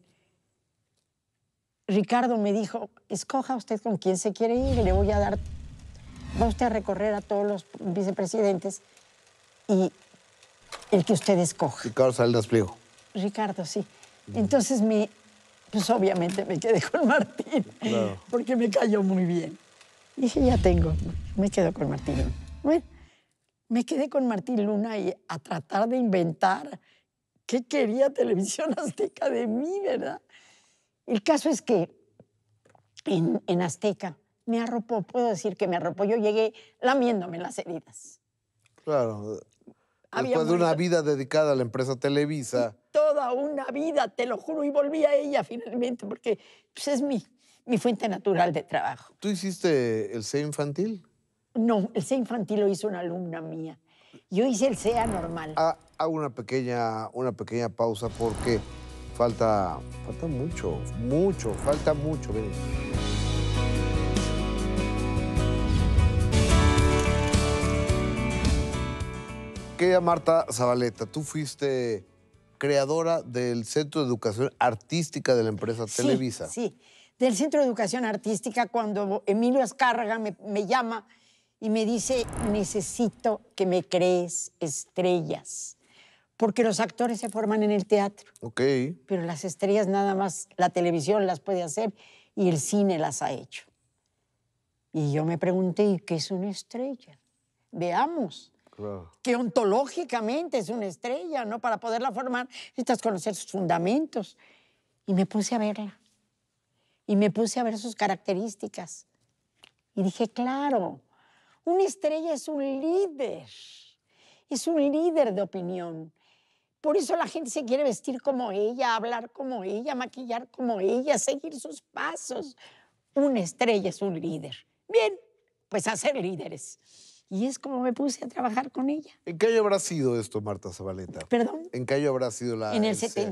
Speaker 1: Ricardo me dijo, escoja usted con quién se quiere ir, le voy a dar, va usted a recorrer a todos los vicepresidentes y el que usted escoja.
Speaker 2: Ricardo Salinas Pliego.
Speaker 1: Ricardo, sí. Entonces pues obviamente me quedé con Martín, claro, porque me cayó muy bien. Dije, me quedo con Martín Luna. Bueno, me quedé con Martín Luna y a tratar de inventar qué quería Televisión Azteca de mí, ¿verdad? El caso es que en Azteca me arropó, puedo decir que me arropó. Yo llegué lamiéndome las heridas.
Speaker 2: Claro. Después de una vida dedicada a la empresa Televisa.
Speaker 1: Toda una vida, te lo juro, y volví a ella finalmente, porque pues, es mi fuente natural de trabajo.
Speaker 2: ¿Tú hiciste el CEA infantil?
Speaker 1: No, el CEA infantil lo hizo una alumna mía. Yo hice el CEA normal.
Speaker 2: Hago una pequeña pausa porque falta mucho, falta mucho. Ven. Querida Marta Zabaleta, tú fuiste creadora del Centro de Educación Artística de la empresa Televisa.
Speaker 1: Sí, del Centro de Educación Artística, cuando Emilio Azcárraga me llama y me dice, necesito que me crees estrellas, porque los actores se forman en el teatro.
Speaker 2: Ok.
Speaker 1: Pero las estrellas nada más la televisión las puede hacer y el cine las ha hecho. Y yo me pregunté, ¿y qué es una estrella? Veamos.
Speaker 2: Claro.
Speaker 1: Que ontológicamente es una estrella, ¿no? Para poderla formar necesitas conocer sus fundamentos. Y me puse a verla. Y me puse a ver sus características. Y dije, claro, una estrella es un líder. Es un líder de opinión. Por eso la gente se quiere vestir como ella, hablar como ella, maquillar como ella, seguir sus pasos. Una estrella es un líder. Bien, pues a ser líderes. Y es como me puse a trabajar con ella.
Speaker 2: ¿En qué año habrá sido esto, Marta Zabaleta?
Speaker 1: ¿Perdón?
Speaker 2: ¿En qué año habrá sido la...?
Speaker 1: En el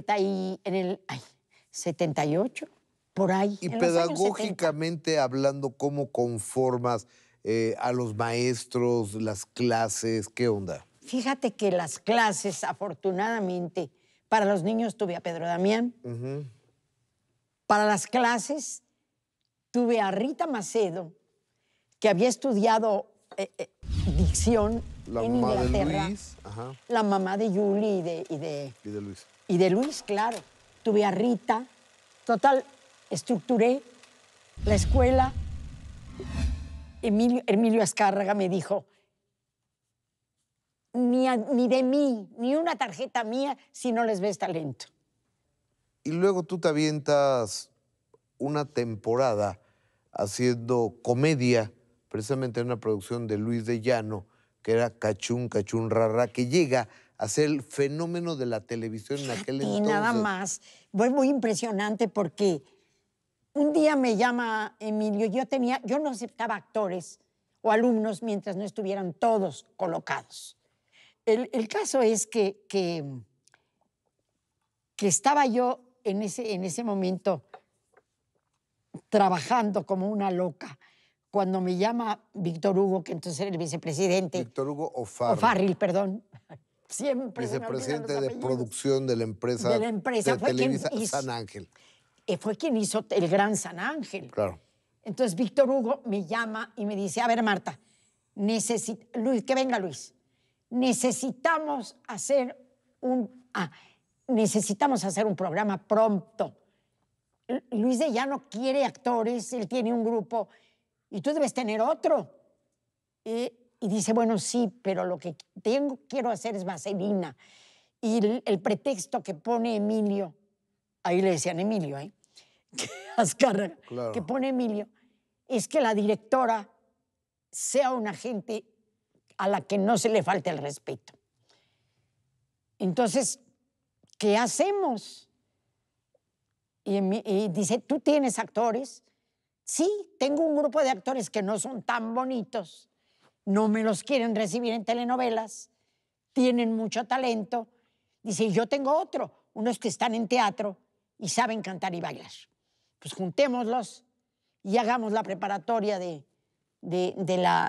Speaker 1: 78, por ahí.
Speaker 2: Y pedagógicamente hablando, ¿cómo conformas a los maestros, las clases? ¿Qué onda?
Speaker 1: Fíjate que las clases, afortunadamente, para los niños tuve a Pedro Damián. Para las clases tuve a Rita Macedo, que había estudiado dicción en Inglaterra.
Speaker 2: La mamá de Luis. Ajá.
Speaker 1: La mamá de Julie
Speaker 2: Y de Luis.
Speaker 1: Y de Luis, claro. Tuve a Rita. Total, estructuré la escuela. Emilio Azcárraga me dijo, ni de mí, ni una tarjeta mía si no les ves talento.
Speaker 2: Y luego tú te avientas una temporada haciendo comedia, precisamente en una producción de Luis de Llano, que era Cachún, Cachún, Rarra, que llega a ser el fenómeno de la televisión en aquel entonces.
Speaker 1: Y nada más. Fue muy impresionante porque un día me llama Emilio, yo no aceptaba actores o alumnos mientras no estuvieran todos colocados. El caso es que estaba yo en ese momento trabajando como una loca, cuando me llama Víctor Hugo, que entonces era el vicepresidente.
Speaker 2: Víctor Hugo O'Farrill.
Speaker 1: O'Farrill, perdón. Siempre
Speaker 2: vicepresidente de producción de la empresa. De la empresa.
Speaker 1: Fue
Speaker 2: Televisa
Speaker 1: quien hizo,
Speaker 2: San Ángel.
Speaker 1: Fue quien hizo el Gran San Ángel.
Speaker 2: Claro.
Speaker 1: Entonces Víctor Hugo me llama y me dice, a ver, Marta, Luis, que venga Luis. necesitamos hacer necesitamos hacer un programa pronto. Luis de Llano quiere actores, él tiene un grupo y tú debes tener otro. Y dice, bueno, sí, pero lo que quiero hacer es vaselina. Y el pretexto que pone Emilio, ahí le decían Emilio, Azcárraga,
Speaker 2: claro,
Speaker 1: que pone Emilio, es que la directora sea una gente a la que no se le falte el respeto. Entonces, ¿qué hacemos? Y dice, ¿tú tienes actores? Sí, tengo un grupo de actores que no son tan bonitos, no me los quieren recibir en telenovelas, tienen mucho talento. Dice, yo tengo otro, unos que están en teatro y saben cantar y bailar. Pues juntémoslos y hagamos la preparatoria de la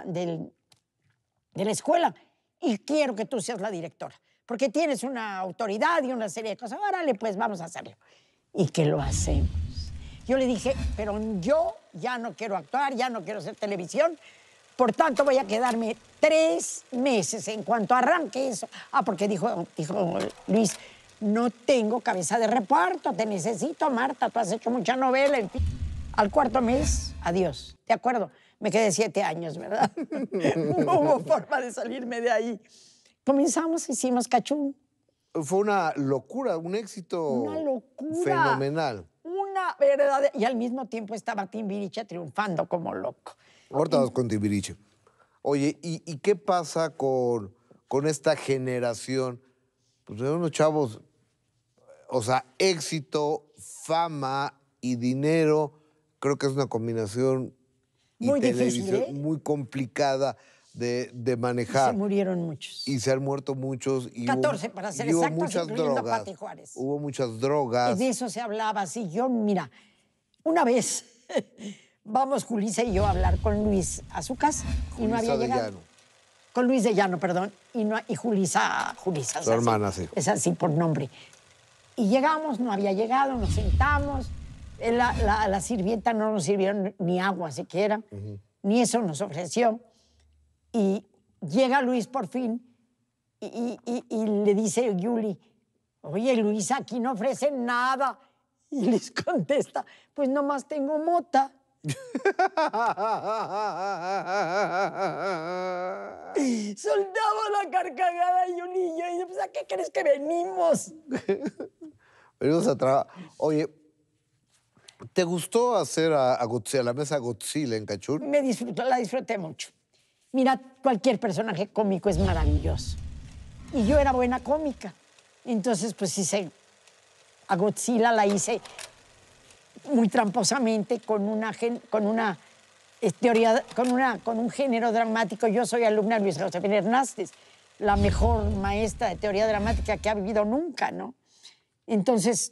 Speaker 1: escuela. Y quiero que tú seas la directora, porque tienes una autoridad y una serie de cosas. Órale, pues vamos a hacerlo. Y que lo hacemos. Yo le dije, pero yo ya no quiero actuar, ya no quiero hacer televisión, por tanto voy a quedarme 3 meses en cuanto arranque eso. Porque dijo Luis, no tengo cabeza de reparto, te necesito, Marta, tú has hecho mucha novela, en fin. Al 4.º mes, adiós, ¿de acuerdo? Me quedé 7 años, ¿verdad? No hubo forma de salirme de ahí. Comenzamos, hicimos Cachún.
Speaker 2: Fue una locura, un éxito
Speaker 1: Una locura.
Speaker 2: fenomenal.
Speaker 1: Una verdad. Y al mismo tiempo estaba Timbiriche triunfando como loco.
Speaker 2: Ahorita vas con Timbiriche. Oye, ¿y qué pasa con esta generación? Pues de unos chavos, o sea, éxito, fama y dinero, creo que es una combinación
Speaker 1: muy
Speaker 2: televisión
Speaker 1: difícil,
Speaker 2: muy complicada de manejar.
Speaker 1: Se murieron muchos.
Speaker 2: Y se han muerto muchos. Y
Speaker 1: 14, para ser exactos,
Speaker 2: muchas
Speaker 1: incluyendo
Speaker 2: drogas.
Speaker 1: Pati Juárez.
Speaker 2: Hubo muchas drogas.
Speaker 1: Y de eso se hablaba así. Yo, mira, una vez vamos Julissa y yo a hablar con Luis a su casa. Y no había llegado.
Speaker 2: Llano.
Speaker 1: Con Luis de Llano, perdón. Y Julissa,
Speaker 2: su hermana, sí.
Speaker 1: Es así por nombre. Y llegamos, no había llegado, nos sentamos. La sirvienta no nos sirvieron ni agua siquiera, ni eso nos ofreció. Y llega Luis por fin y le dice Yuli, oye, Luis, aquí no ofrecen nada. Y les contesta, pues nomás tengo mota. Soltaba la carcajada Yuli y yo, y pues, ¿a qué crees que venimos?
Speaker 2: Venimos a trabajar. Oye, ¿te gustó hacer a Godzilla, la mesa Godzilla en Cachún?
Speaker 1: La disfruté mucho. Mira, cualquier personaje cómico es maravilloso. Y yo era buena cómica. Entonces, pues hice a Godzilla, la hice muy tramposamente con un género dramático. Yo soy alumna de Luis Josefina Hernández, la mejor maestra de teoría dramática que ha vivido nunca, ¿no? Entonces,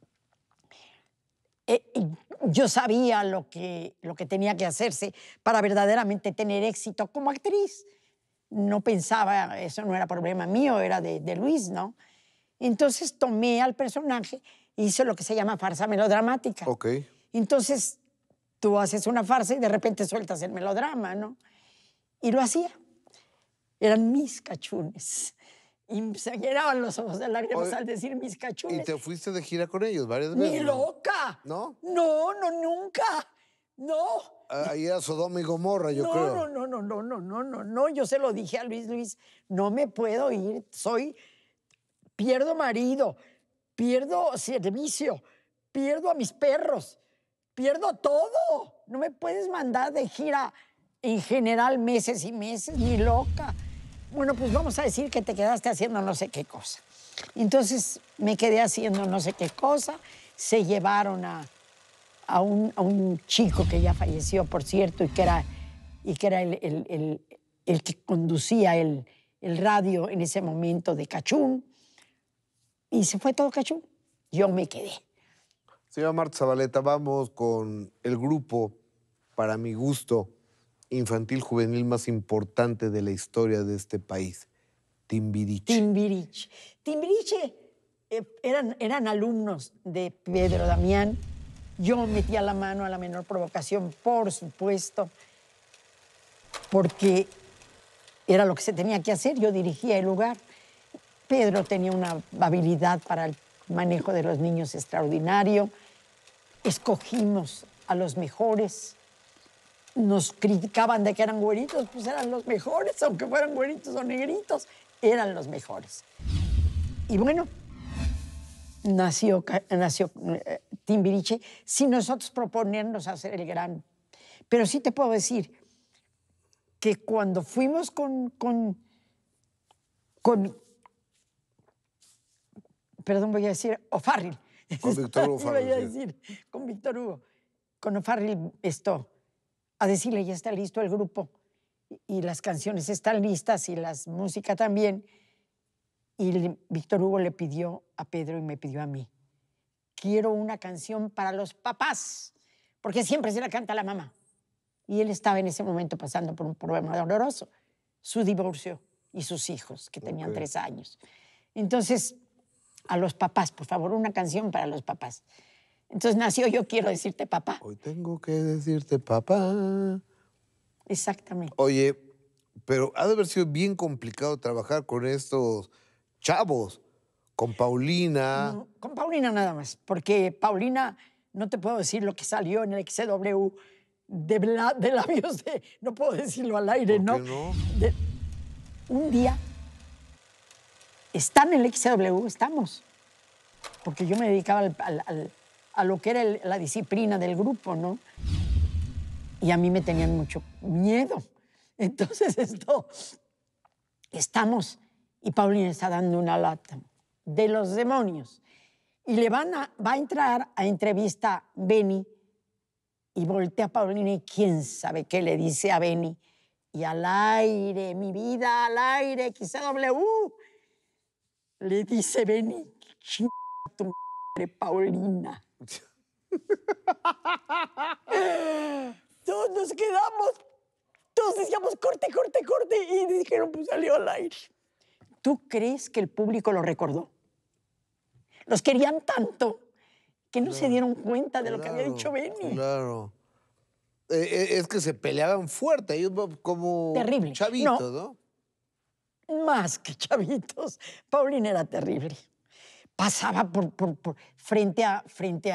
Speaker 1: yo sabía lo que tenía que hacerse para verdaderamente tener éxito como actriz. No pensaba, eso no era problema mío, era de Luis, ¿no? Entonces tomé al personaje e hice lo que se llama farsa melodramática.
Speaker 2: Ok.
Speaker 1: Entonces tú haces una farsa y de repente sueltas el melodrama, ¿no? Y lo hacía. Eran mis cachunes. Y se llenaban los ojos de lágrimas al decir mis cachunes.
Speaker 2: ¿Y te fuiste de gira con ellos varias veces?
Speaker 1: ¡Ni loca!
Speaker 2: ¿No?
Speaker 1: No, nunca. No.
Speaker 2: Ahí era Sodoma y Gomorra, yo creo.
Speaker 1: No. Yo se lo dije a Luis, no me puedo ir. Pierdo marido, pierdo servicio, pierdo a mis perros, pierdo todo. No me puedes mandar de gira en general meses y meses, ni loca. Bueno, pues vamos a decir que te quedaste haciendo no sé qué cosa. Entonces me quedé haciendo no sé qué cosa. Se llevaron a un chico que ya falleció, por cierto, y que era el que conducía el radio en ese momento de Cachún. Y se fue todo Cachún. Yo me quedé.
Speaker 2: Señora Marta Zabaleta, vamos con el grupo, para mi gusto, infantil juvenil más importante de la historia de este país, Timbiriche.
Speaker 1: Timbiriche eran alumnos de Pedro Damián. Yo metía la mano a la menor provocación, por supuesto, porque era lo que se tenía que hacer, yo dirigía el lugar. Pedro tenía una habilidad para el manejo de los niños extraordinario. Escogimos a los mejores. Nos criticaban de que eran güeritos, pues eran los mejores, aunque fueran güeritos o negritos, eran los mejores. Y bueno, nació Timbiriche sin nosotros proponernos hacer el gran. Pero sí te puedo decir que cuando fuimos perdón, voy a decir O'Farrill.
Speaker 2: Con Víctor Hugo
Speaker 1: Voy a
Speaker 2: Farrell, sí.
Speaker 1: decir, con Víctor Hugo. Con O'Farrill a decirle, ya está listo el grupo y las canciones están listas y las música también. Y Víctor Hugo le pidió a Pedro y me pidió a mí, quiero una canción para los papás, porque siempre se la canta a la mamá. Y él estaba en ese momento pasando por un problema doloroso, su divorcio y sus hijos, que tenían 3 años. Entonces, a los papás, por favor, una canción para los papás. Entonces nació Yo Quiero Decirte Papá.
Speaker 2: Hoy tengo que decirte papá.
Speaker 1: Exactamente.
Speaker 2: Oye, pero ha de haber sido bien complicado trabajar con estos chavos, con Paulina.
Speaker 1: No, con Paulina nada más, porque Paulina, no te puedo decir lo que salió en el XW de labios de, no puedo decirlo al aire,
Speaker 2: ¿Por
Speaker 1: ¿no?
Speaker 2: qué no?
Speaker 1: Un día, está en el XW, estamos, porque yo me dedicaba a lo que era la disciplina del grupo, ¿no? Y a mí me tenían mucho miedo. Entonces estamos, y Paulina está dando una lata de los demonios. Y va a entrar a entrevista Benny y voltea a Paulina y quién sabe qué le dice a Benny. Y al aire, mi vida, al aire, XW, le dice Benny, chinga tu madre, Paulina. Todos nos quedamos, todos decíamos corte, corte, corte, y dijeron, pues salió al aire. ¿Tú crees que el público lo recordó? Los querían tanto que no se dieron cuenta de lo que había dicho Benny.
Speaker 2: Claro. Es que se peleaban fuerte, ellos como
Speaker 1: Terrible.
Speaker 2: chavitos, ¿no?
Speaker 1: Más que chavitos. Paulina era terrible. Pasaba frente a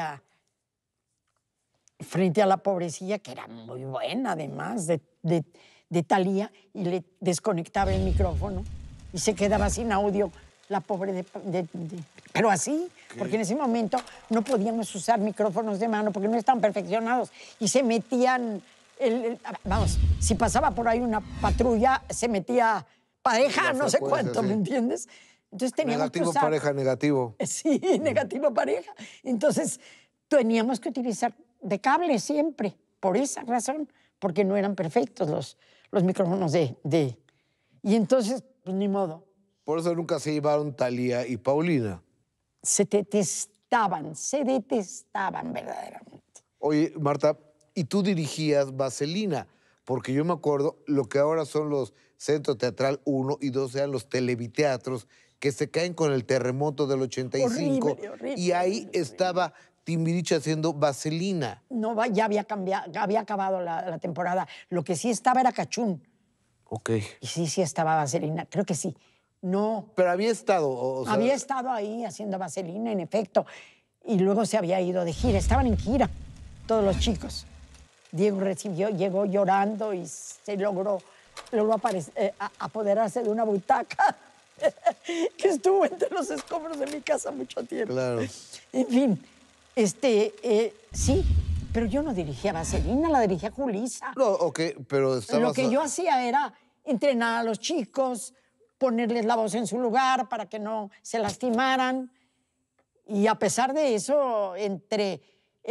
Speaker 1: la pobrecilla, que era muy buena además, de Thalía, y le desconectaba el micrófono y se quedaba sin audio la pobre pero así, porque en ese momento no podíamos usar micrófonos de mano porque no estaban perfeccionados y se metían, vamos, si pasaba por ahí una patrulla, se metía pareja, no sé cuánto, ¿me entiendes? Entonces teníamos
Speaker 2: negativo,
Speaker 1: que usar,
Speaker 2: pareja, negativo.
Speaker 1: Sí, negativo, pareja. Entonces teníamos que utilizar de cable siempre, por esa razón, porque no eran perfectos los micrófonos Y entonces, pues ni modo.
Speaker 2: Por eso nunca se llevaron Thalía y Paulina.
Speaker 1: Se detestaban verdaderamente.
Speaker 2: Oye, Marta, y tú dirigías Vaselina, porque yo me acuerdo lo que ahora son los Centro Teatral 1 y 2, eran los televiteatros, que se caen con el terremoto del 85.
Speaker 1: Horrible,
Speaker 2: y ahí estaba Timbiriche haciendo Vaselina.
Speaker 1: No, ya había cambiado, había acabado la temporada. Lo que sí estaba era Cachún.
Speaker 2: Ok.
Speaker 1: Y sí estaba Vaselina, creo que sí. No.
Speaker 2: Pero había estado, o sea,
Speaker 1: había estado ahí haciendo Vaselina, en efecto. Y luego se había ido de gira. Estaban en gira todos los chicos. Diego llegó llorando y se logró apoderarse de una butaca que estuvo entre los escombros de mi casa mucho tiempo.
Speaker 2: Claro.
Speaker 1: En fin, sí, pero yo no dirigía Vaselina, la dirigía Julissa.
Speaker 2: No, ok, pero estabas...
Speaker 1: Lo que yo hacía era entrenar a los chicos, ponerles la voz en su lugar para que no se lastimaran. Y a pesar de eso, entre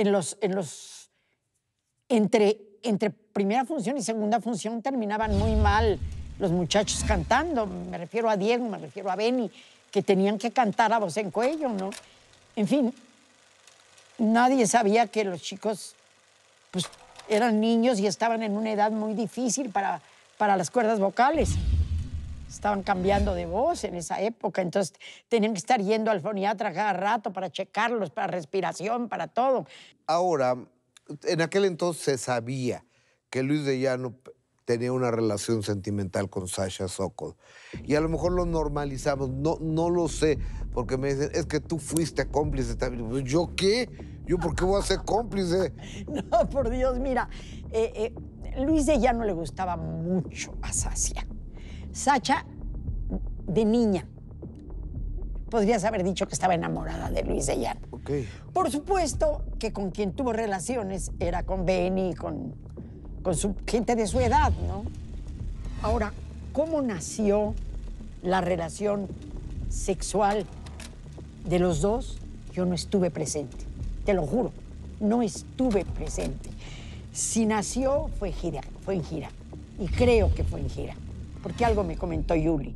Speaker 1: primera función y segunda función terminaban muy mal los muchachos cantando. Me refiero a Diego, me refiero a Benny, que tenían que cantar a voz en cuello, ¿no? En fin, nadie sabía que los chicos pues, eran niños y estaban en una edad muy difícil para las cuerdas vocales. Estaban cambiando de voz en esa época, entonces tenían que estar yendo al foniatra cada rato para checarlos, para respiración, para todo.
Speaker 2: Ahora, en aquel entonces se sabía que Luis de Llano tenía una relación sentimental con Sasha Sokol. Y a lo mejor lo normalizamos, no lo sé, porque me dicen, es que tú fuiste cómplice también. Pues, ¿yo qué? ¿Yo por qué voy a ser cómplice?
Speaker 1: No, por Dios, mira, Luis de Llano le gustaba mucho a Sasha. Sasha, de niña, podrías haber dicho que estaba enamorada de Luis de Llano.
Speaker 2: Ok.
Speaker 1: Por supuesto que con quien tuvo relaciones era con Benny, con su gente de su edad, ¿no? Ahora, ¿cómo nació la relación sexual de los dos? Yo no estuve presente, te lo juro, no estuve presente. Si nació, fue en gira, y creo que fue en gira, porque algo me comentó Yuli,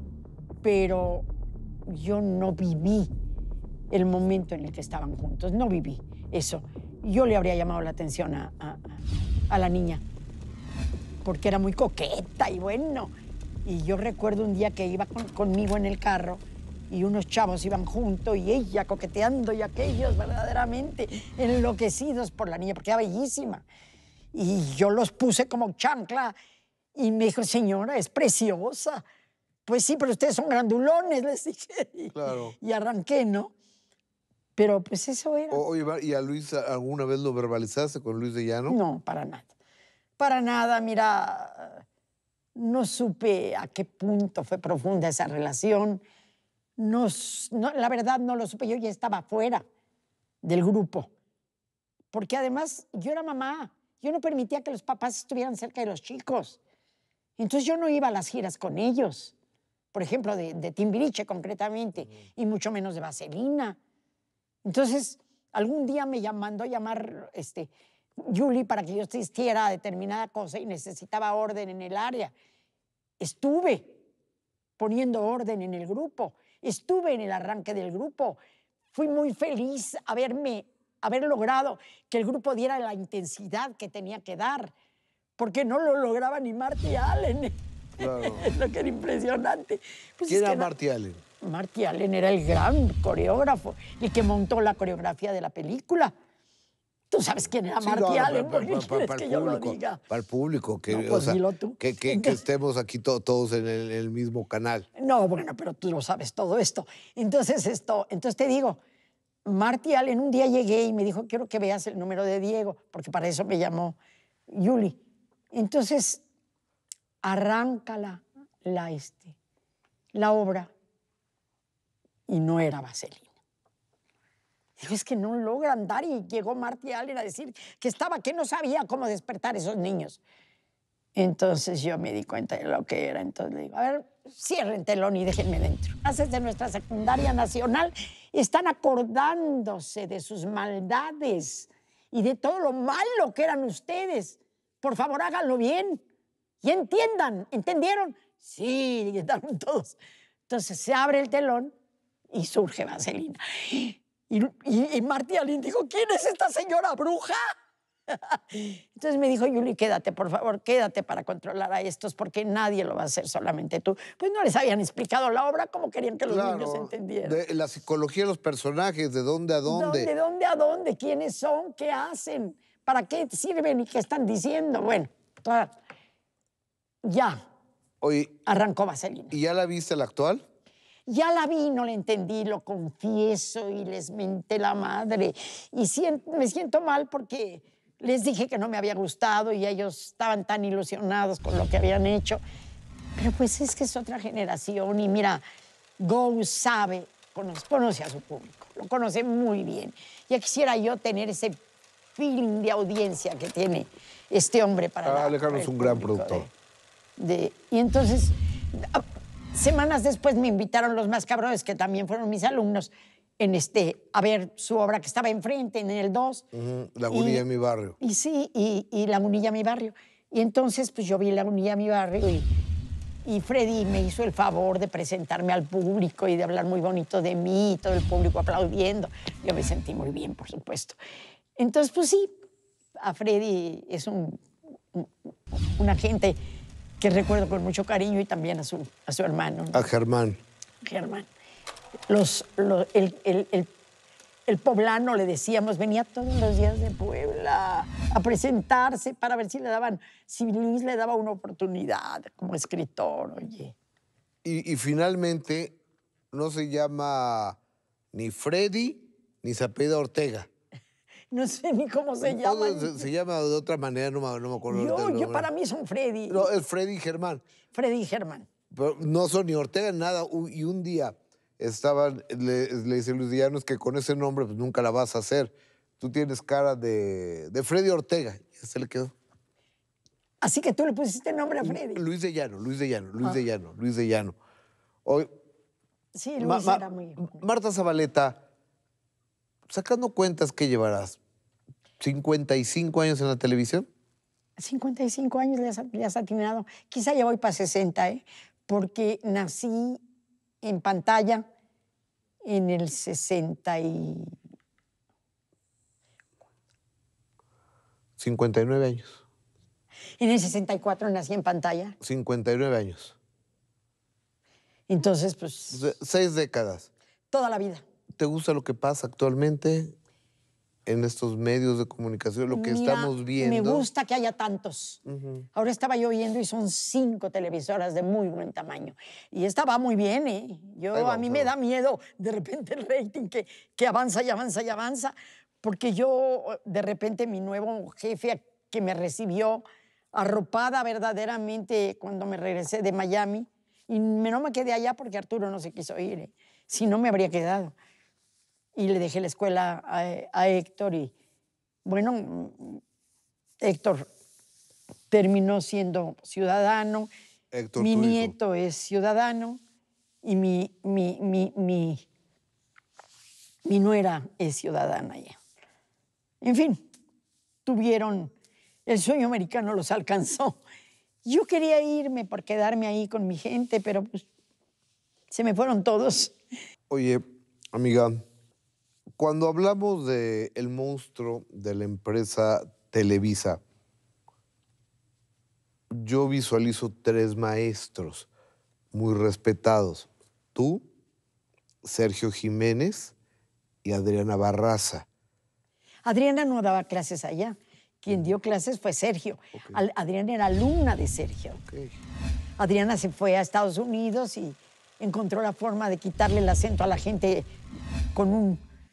Speaker 1: pero yo no viví el momento en el que estaban juntos, no viví eso. Yo le habría llamado la atención a la niña, porque era muy coqueta y bueno. Y yo recuerdo un día que iba conmigo en el carro y unos chavos iban juntos y ella coqueteando y aquellos verdaderamente enloquecidos por la niña, porque era bellísima. Y yo los puse como chancla y me dijo, señora, es preciosa. Pues sí, pero ustedes son grandulones, les dije.
Speaker 2: Claro.
Speaker 1: Y arranqué, ¿no? Pero pues eso era.
Speaker 2: Oye, ¿y a Luis alguna vez lo verbalizaste con Luis de Llano?
Speaker 1: No, para nada. Para nada, mira, no supe a qué punto fue profunda esa relación. No, la verdad no lo supe, yo ya estaba fuera del grupo. Porque además yo era mamá, yo no permitía que los papás estuvieran cerca de los chicos. Entonces yo no iba a las giras con ellos. Por ejemplo, de Timbiriche concretamente, y mucho menos de Vaselina. Entonces, algún día me mandó a llamar Yuli para que yo asistiera a determinada cosa y necesitaba orden en el área. Estuve poniendo orden en el grupo, estuve en el arranque del grupo. Fui muy feliz haber logrado que el grupo diera la intensidad que tenía que dar, porque no lo lograba ni Marty Allen.
Speaker 2: Claro.
Speaker 1: Es lo que era impresionante. Pues
Speaker 2: ¿Quién
Speaker 1: es que
Speaker 2: era Marty Allen?
Speaker 1: Marty Allen era el gran coreógrafo, el que montó la coreografía de la película. Tú sabes quién era Marty Allen, ¿por qué quieres que yo lo diga?
Speaker 2: Para el público, que,
Speaker 1: No, pues dilo tú.
Speaker 2: que estemos aquí todos en el mismo canal.
Speaker 1: No, bueno, pero tú lo sabes todo esto. Entonces te digo, Marty Allen, un día llegué y me dijo, quiero que veas el número de Diego, porque para eso me llamó Yuli. Entonces, arranca la obra y no era Vaselina. Digo, es que no logra andar, y llegó Marty Allen a decir que no sabía cómo despertar a esos niños. Entonces yo me di cuenta de lo que era. Entonces le digo, a ver, cierren telón y déjenme dentro. Las clases de nuestra secundaria nacional están acordándose de sus maldades y de todo lo malo que eran ustedes. Por favor, háganlo bien y entiendan. ¿Entendieron? Sí, gritaron todos. Entonces se abre el telón y surge Vaselina. Y Marty Allen dijo, ¿quién es esta señora bruja? Entonces me dijo, Yuli, quédate, por favor, quédate para controlar a estos, porque nadie lo va a hacer, solamente tú. Pues no les habían explicado la obra, ¿cómo querían que los niños entendieran?
Speaker 2: La psicología de los personajes, ¿de dónde a dónde?
Speaker 1: ¿De dónde a dónde? ¿Quiénes son? ¿Qué hacen? ¿Para qué sirven y qué están diciendo? Bueno, ya.
Speaker 2: Oye,
Speaker 1: arrancó Vaselina.
Speaker 2: ¿Y ya la viste la actual?
Speaker 1: Ya la vi, no la entendí, lo confieso, y les menté la madre. Y me siento mal porque les dije que no me había gustado y ellos estaban tan ilusionados con lo que habían hecho. Pero pues es que es otra generación y mira, Go sabe, conoce a su público, lo conoce muy bien. Ya quisiera yo tener ese feeling de audiencia que tiene este hombre para
Speaker 2: Alejandro es un gran productor.
Speaker 1: Y entonces, semanas después me invitaron los más cabrones, que también fueron mis alumnos, a ver su obra que estaba enfrente, en el 2.
Speaker 2: Lagunilla, mi barrio.
Speaker 1: Y sí, y Lagunilla, mi barrio. Y entonces, pues yo vi Lagunilla, mi barrio, y Freddy me hizo el favor de presentarme al público y de hablar muy bonito de mí, y todo el público aplaudiendo. Yo me sentí muy bien, por supuesto. Entonces, pues sí, a Freddy es una gente que recuerdo con mucho cariño, y también a su hermano, ¿no?
Speaker 2: A Germán.
Speaker 1: Germán. El poblano, le decíamos, venía todos los días de Puebla a a presentarse para ver si Luis le daba una oportunidad como escritor, oye.
Speaker 2: Y finalmente no se llama ni Freddy ni se apellida Ortega.
Speaker 1: No sé ni cómo se llama.
Speaker 2: Se llama de otra manera, no me acuerdo.
Speaker 1: Yo para mí son Freddy.
Speaker 2: No, es Freddy y Germán.
Speaker 1: Freddy y Germán.
Speaker 2: Pero no son ni Ortega ni nada. Y un día le dice Luis de Llano, es que con ese nombre pues, nunca la vas a hacer. Tú tienes cara de Freddy Ortega. Y se le quedó.
Speaker 1: Así que tú le pusiste el nombre a Freddy.
Speaker 2: Luis de Llano. Hoy,
Speaker 1: sí, Luis era muy...
Speaker 2: Marta Zabaleta, sacando cuentas, ¿qué llevarás? ¿55 años en la televisión?
Speaker 1: 55 años le has atinado. Quizá ya voy para 60, porque nací en pantalla en el
Speaker 2: 59 años.
Speaker 1: En el 64 nací en pantalla.
Speaker 2: 59 años.
Speaker 1: Entonces, pues...
Speaker 2: 6 décadas.
Speaker 1: Toda la vida.
Speaker 2: ¿Te gusta lo que pasa actualmente en estos medios de comunicación, lo que estamos viendo?
Speaker 1: Me gusta que haya tantos. Ahora estaba yo viendo y son 5 televisoras de muy buen tamaño. Y estaba muy bien, ¿eh? A mí me da miedo de repente el rating que avanza y avanza y avanza, porque yo, de repente, mi nuevo jefe que me recibió arropada verdaderamente cuando me regresé de Miami, y no me quedé allá porque Arturo no se quiso ir, ¿eh? Si no me habría quedado. Y le dejé la escuela a Héctor y, bueno, Héctor terminó siendo ciudadano,
Speaker 2: Héctor,
Speaker 1: mi
Speaker 2: tu
Speaker 1: nieto es ciudadano y mi nuera es ciudadana ya. En fin, tuvieron, el sueño americano los alcanzó. Yo quería irme por quedarme ahí con mi gente, pero pues se me fueron todos.
Speaker 2: Oye, amiga, cuando hablamos del monstruo de la empresa Televisa, yo visualizo 3 maestros muy respetados. Tú, Sergio Jiménez y Adriana Barraza.
Speaker 1: Adriana no daba clases allá. Quien dio clases fue Sergio. Okay. Adriana era alumna de Sergio. Okay. Adriana se fue a Estados Unidos y encontró la forma de quitarle el acento a la gente como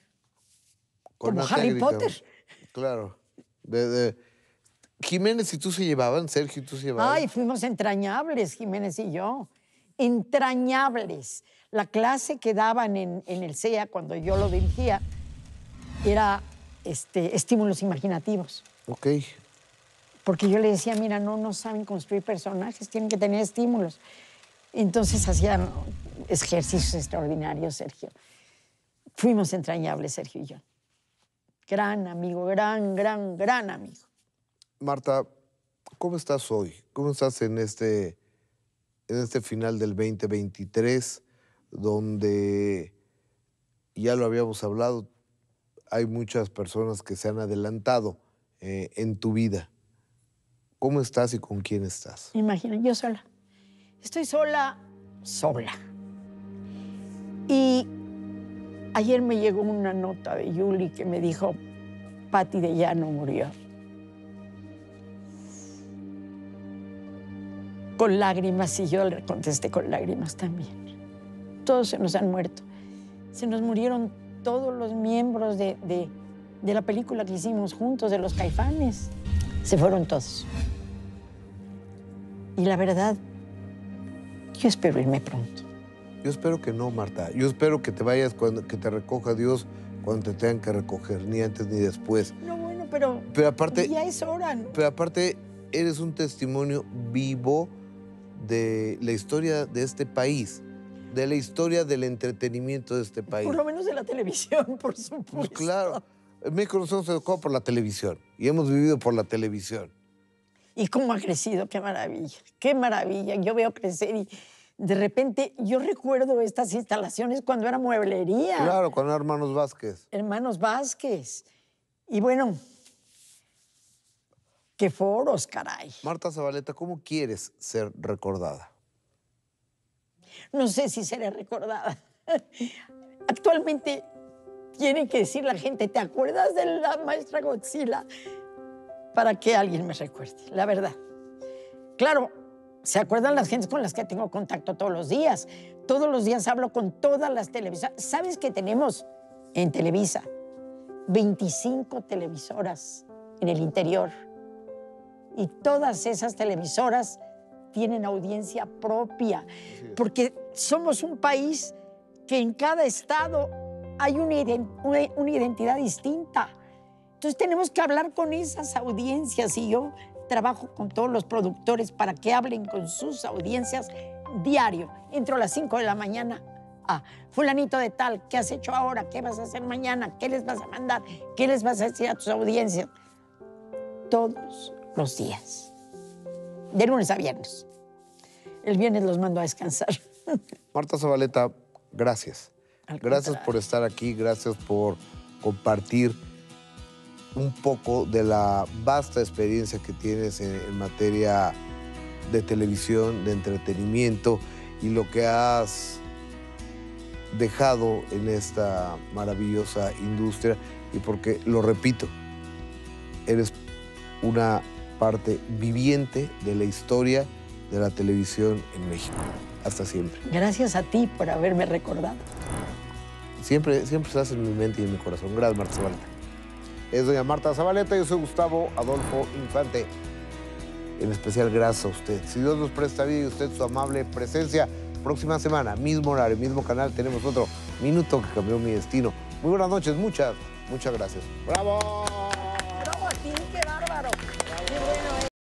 Speaker 1: Harry Potter.
Speaker 2: Claro. Jiménez y tú se llevaban, Sergio y tú se llevaban.
Speaker 1: Ay, fuimos entrañables, Jiménez y yo. Entrañables. La clase que daban en el CEA cuando yo lo dirigía era estímulos imaginativos.
Speaker 2: Ok.
Speaker 1: Porque yo le decía, mira, no saben construir personajes, tienen que tener estímulos. Entonces hacían ejercicios extraordinarios, Sergio. Fuimos entrañables, Sergio y yo. Gran amigo, gran amigo.
Speaker 2: Marta, ¿cómo estás hoy? ¿Cómo estás en este final del 2023, donde, ya lo habíamos hablado, hay muchas personas que se han adelantado en tu vida? ¿Cómo estás y con quién estás?
Speaker 1: Imagina, yo sola. Estoy sola. Y ayer me llegó una nota de Yuli que me dijo, Pati de Llano murió. Con lágrimas, y yo le contesté con lágrimas también. Todos se nos han muerto. Se nos murieron todos los miembros de la película que hicimos juntos, de los Caifanes. Se fueron todos. Y la verdad, yo espero irme pronto.
Speaker 2: Yo espero que no, Marta. Yo espero que te vayas, que te recoja Dios cuando te tengan que recoger, ni antes ni después.
Speaker 1: No, bueno, pero
Speaker 2: aparte,
Speaker 1: ya es hora.
Speaker 2: Pero aparte, eres un testimonio vivo de la historia de este país, de la historia del entretenimiento de este país.
Speaker 1: Por lo menos de la televisión, por supuesto.
Speaker 2: Pues claro. En México nosotros nos educamos por la televisión y hemos vivido por la televisión.
Speaker 1: Y cómo ha crecido, qué maravilla, qué maravilla. Yo veo crecer y de repente yo recuerdo estas instalaciones cuando era mueblería.
Speaker 2: Claro, cuando era Hermanos Vázquez.
Speaker 1: Hermanos Vázquez. Y bueno, qué foros, caray.
Speaker 2: Marta Zabaleta, ¿cómo quieres ser recordada?
Speaker 1: No sé si seré recordada. Actualmente tiene que decir la gente, ¿te acuerdas de la maestra Godzilla? para que alguien me recuerde, la verdad. Claro, ¿se acuerdan las gentes con las que tengo contacto todos los días? Todos los días hablo con todas las televisoras. ¿Sabes que tenemos en Televisa 25 televisoras en el interior? Y todas esas televisoras tienen audiencia propia, porque somos un país que en cada estado hay una identidad distinta. Entonces tenemos que hablar con esas audiencias y yo trabajo con todos los productores para que hablen con sus audiencias diario. Entro a las 5 de la mañana a fulanito de tal, ¿qué has hecho ahora? ¿Qué vas a hacer mañana? ¿Qué les vas a mandar? ¿Qué les vas a decir a tus audiencias? Todos los días, de lunes a viernes. El viernes los mando a descansar.
Speaker 2: Marta Zabaleta, gracias. Gracias por estar aquí, gracias por compartir un poco de la vasta experiencia que tienes en materia de televisión, de entretenimiento y lo que has dejado en esta maravillosa industria. Y porque, lo repito, eres una parte viviente de la historia de la televisión en México. Hasta siempre.
Speaker 1: Gracias a ti por haberme recordado.
Speaker 2: Siempre estás en mi mente y en mi corazón. Gracias, Marta Zabaleta. Es doña Marta Zabaleta, yo soy Gustavo Adolfo Infante. En especial, gracias a usted. Si Dios nos presta vida y usted su amable presencia, próxima semana, mismo horario, mismo canal, tenemos otro Minuto que Cambió Mi Destino. Muy buenas noches, muchas gracias. ¡Bravo!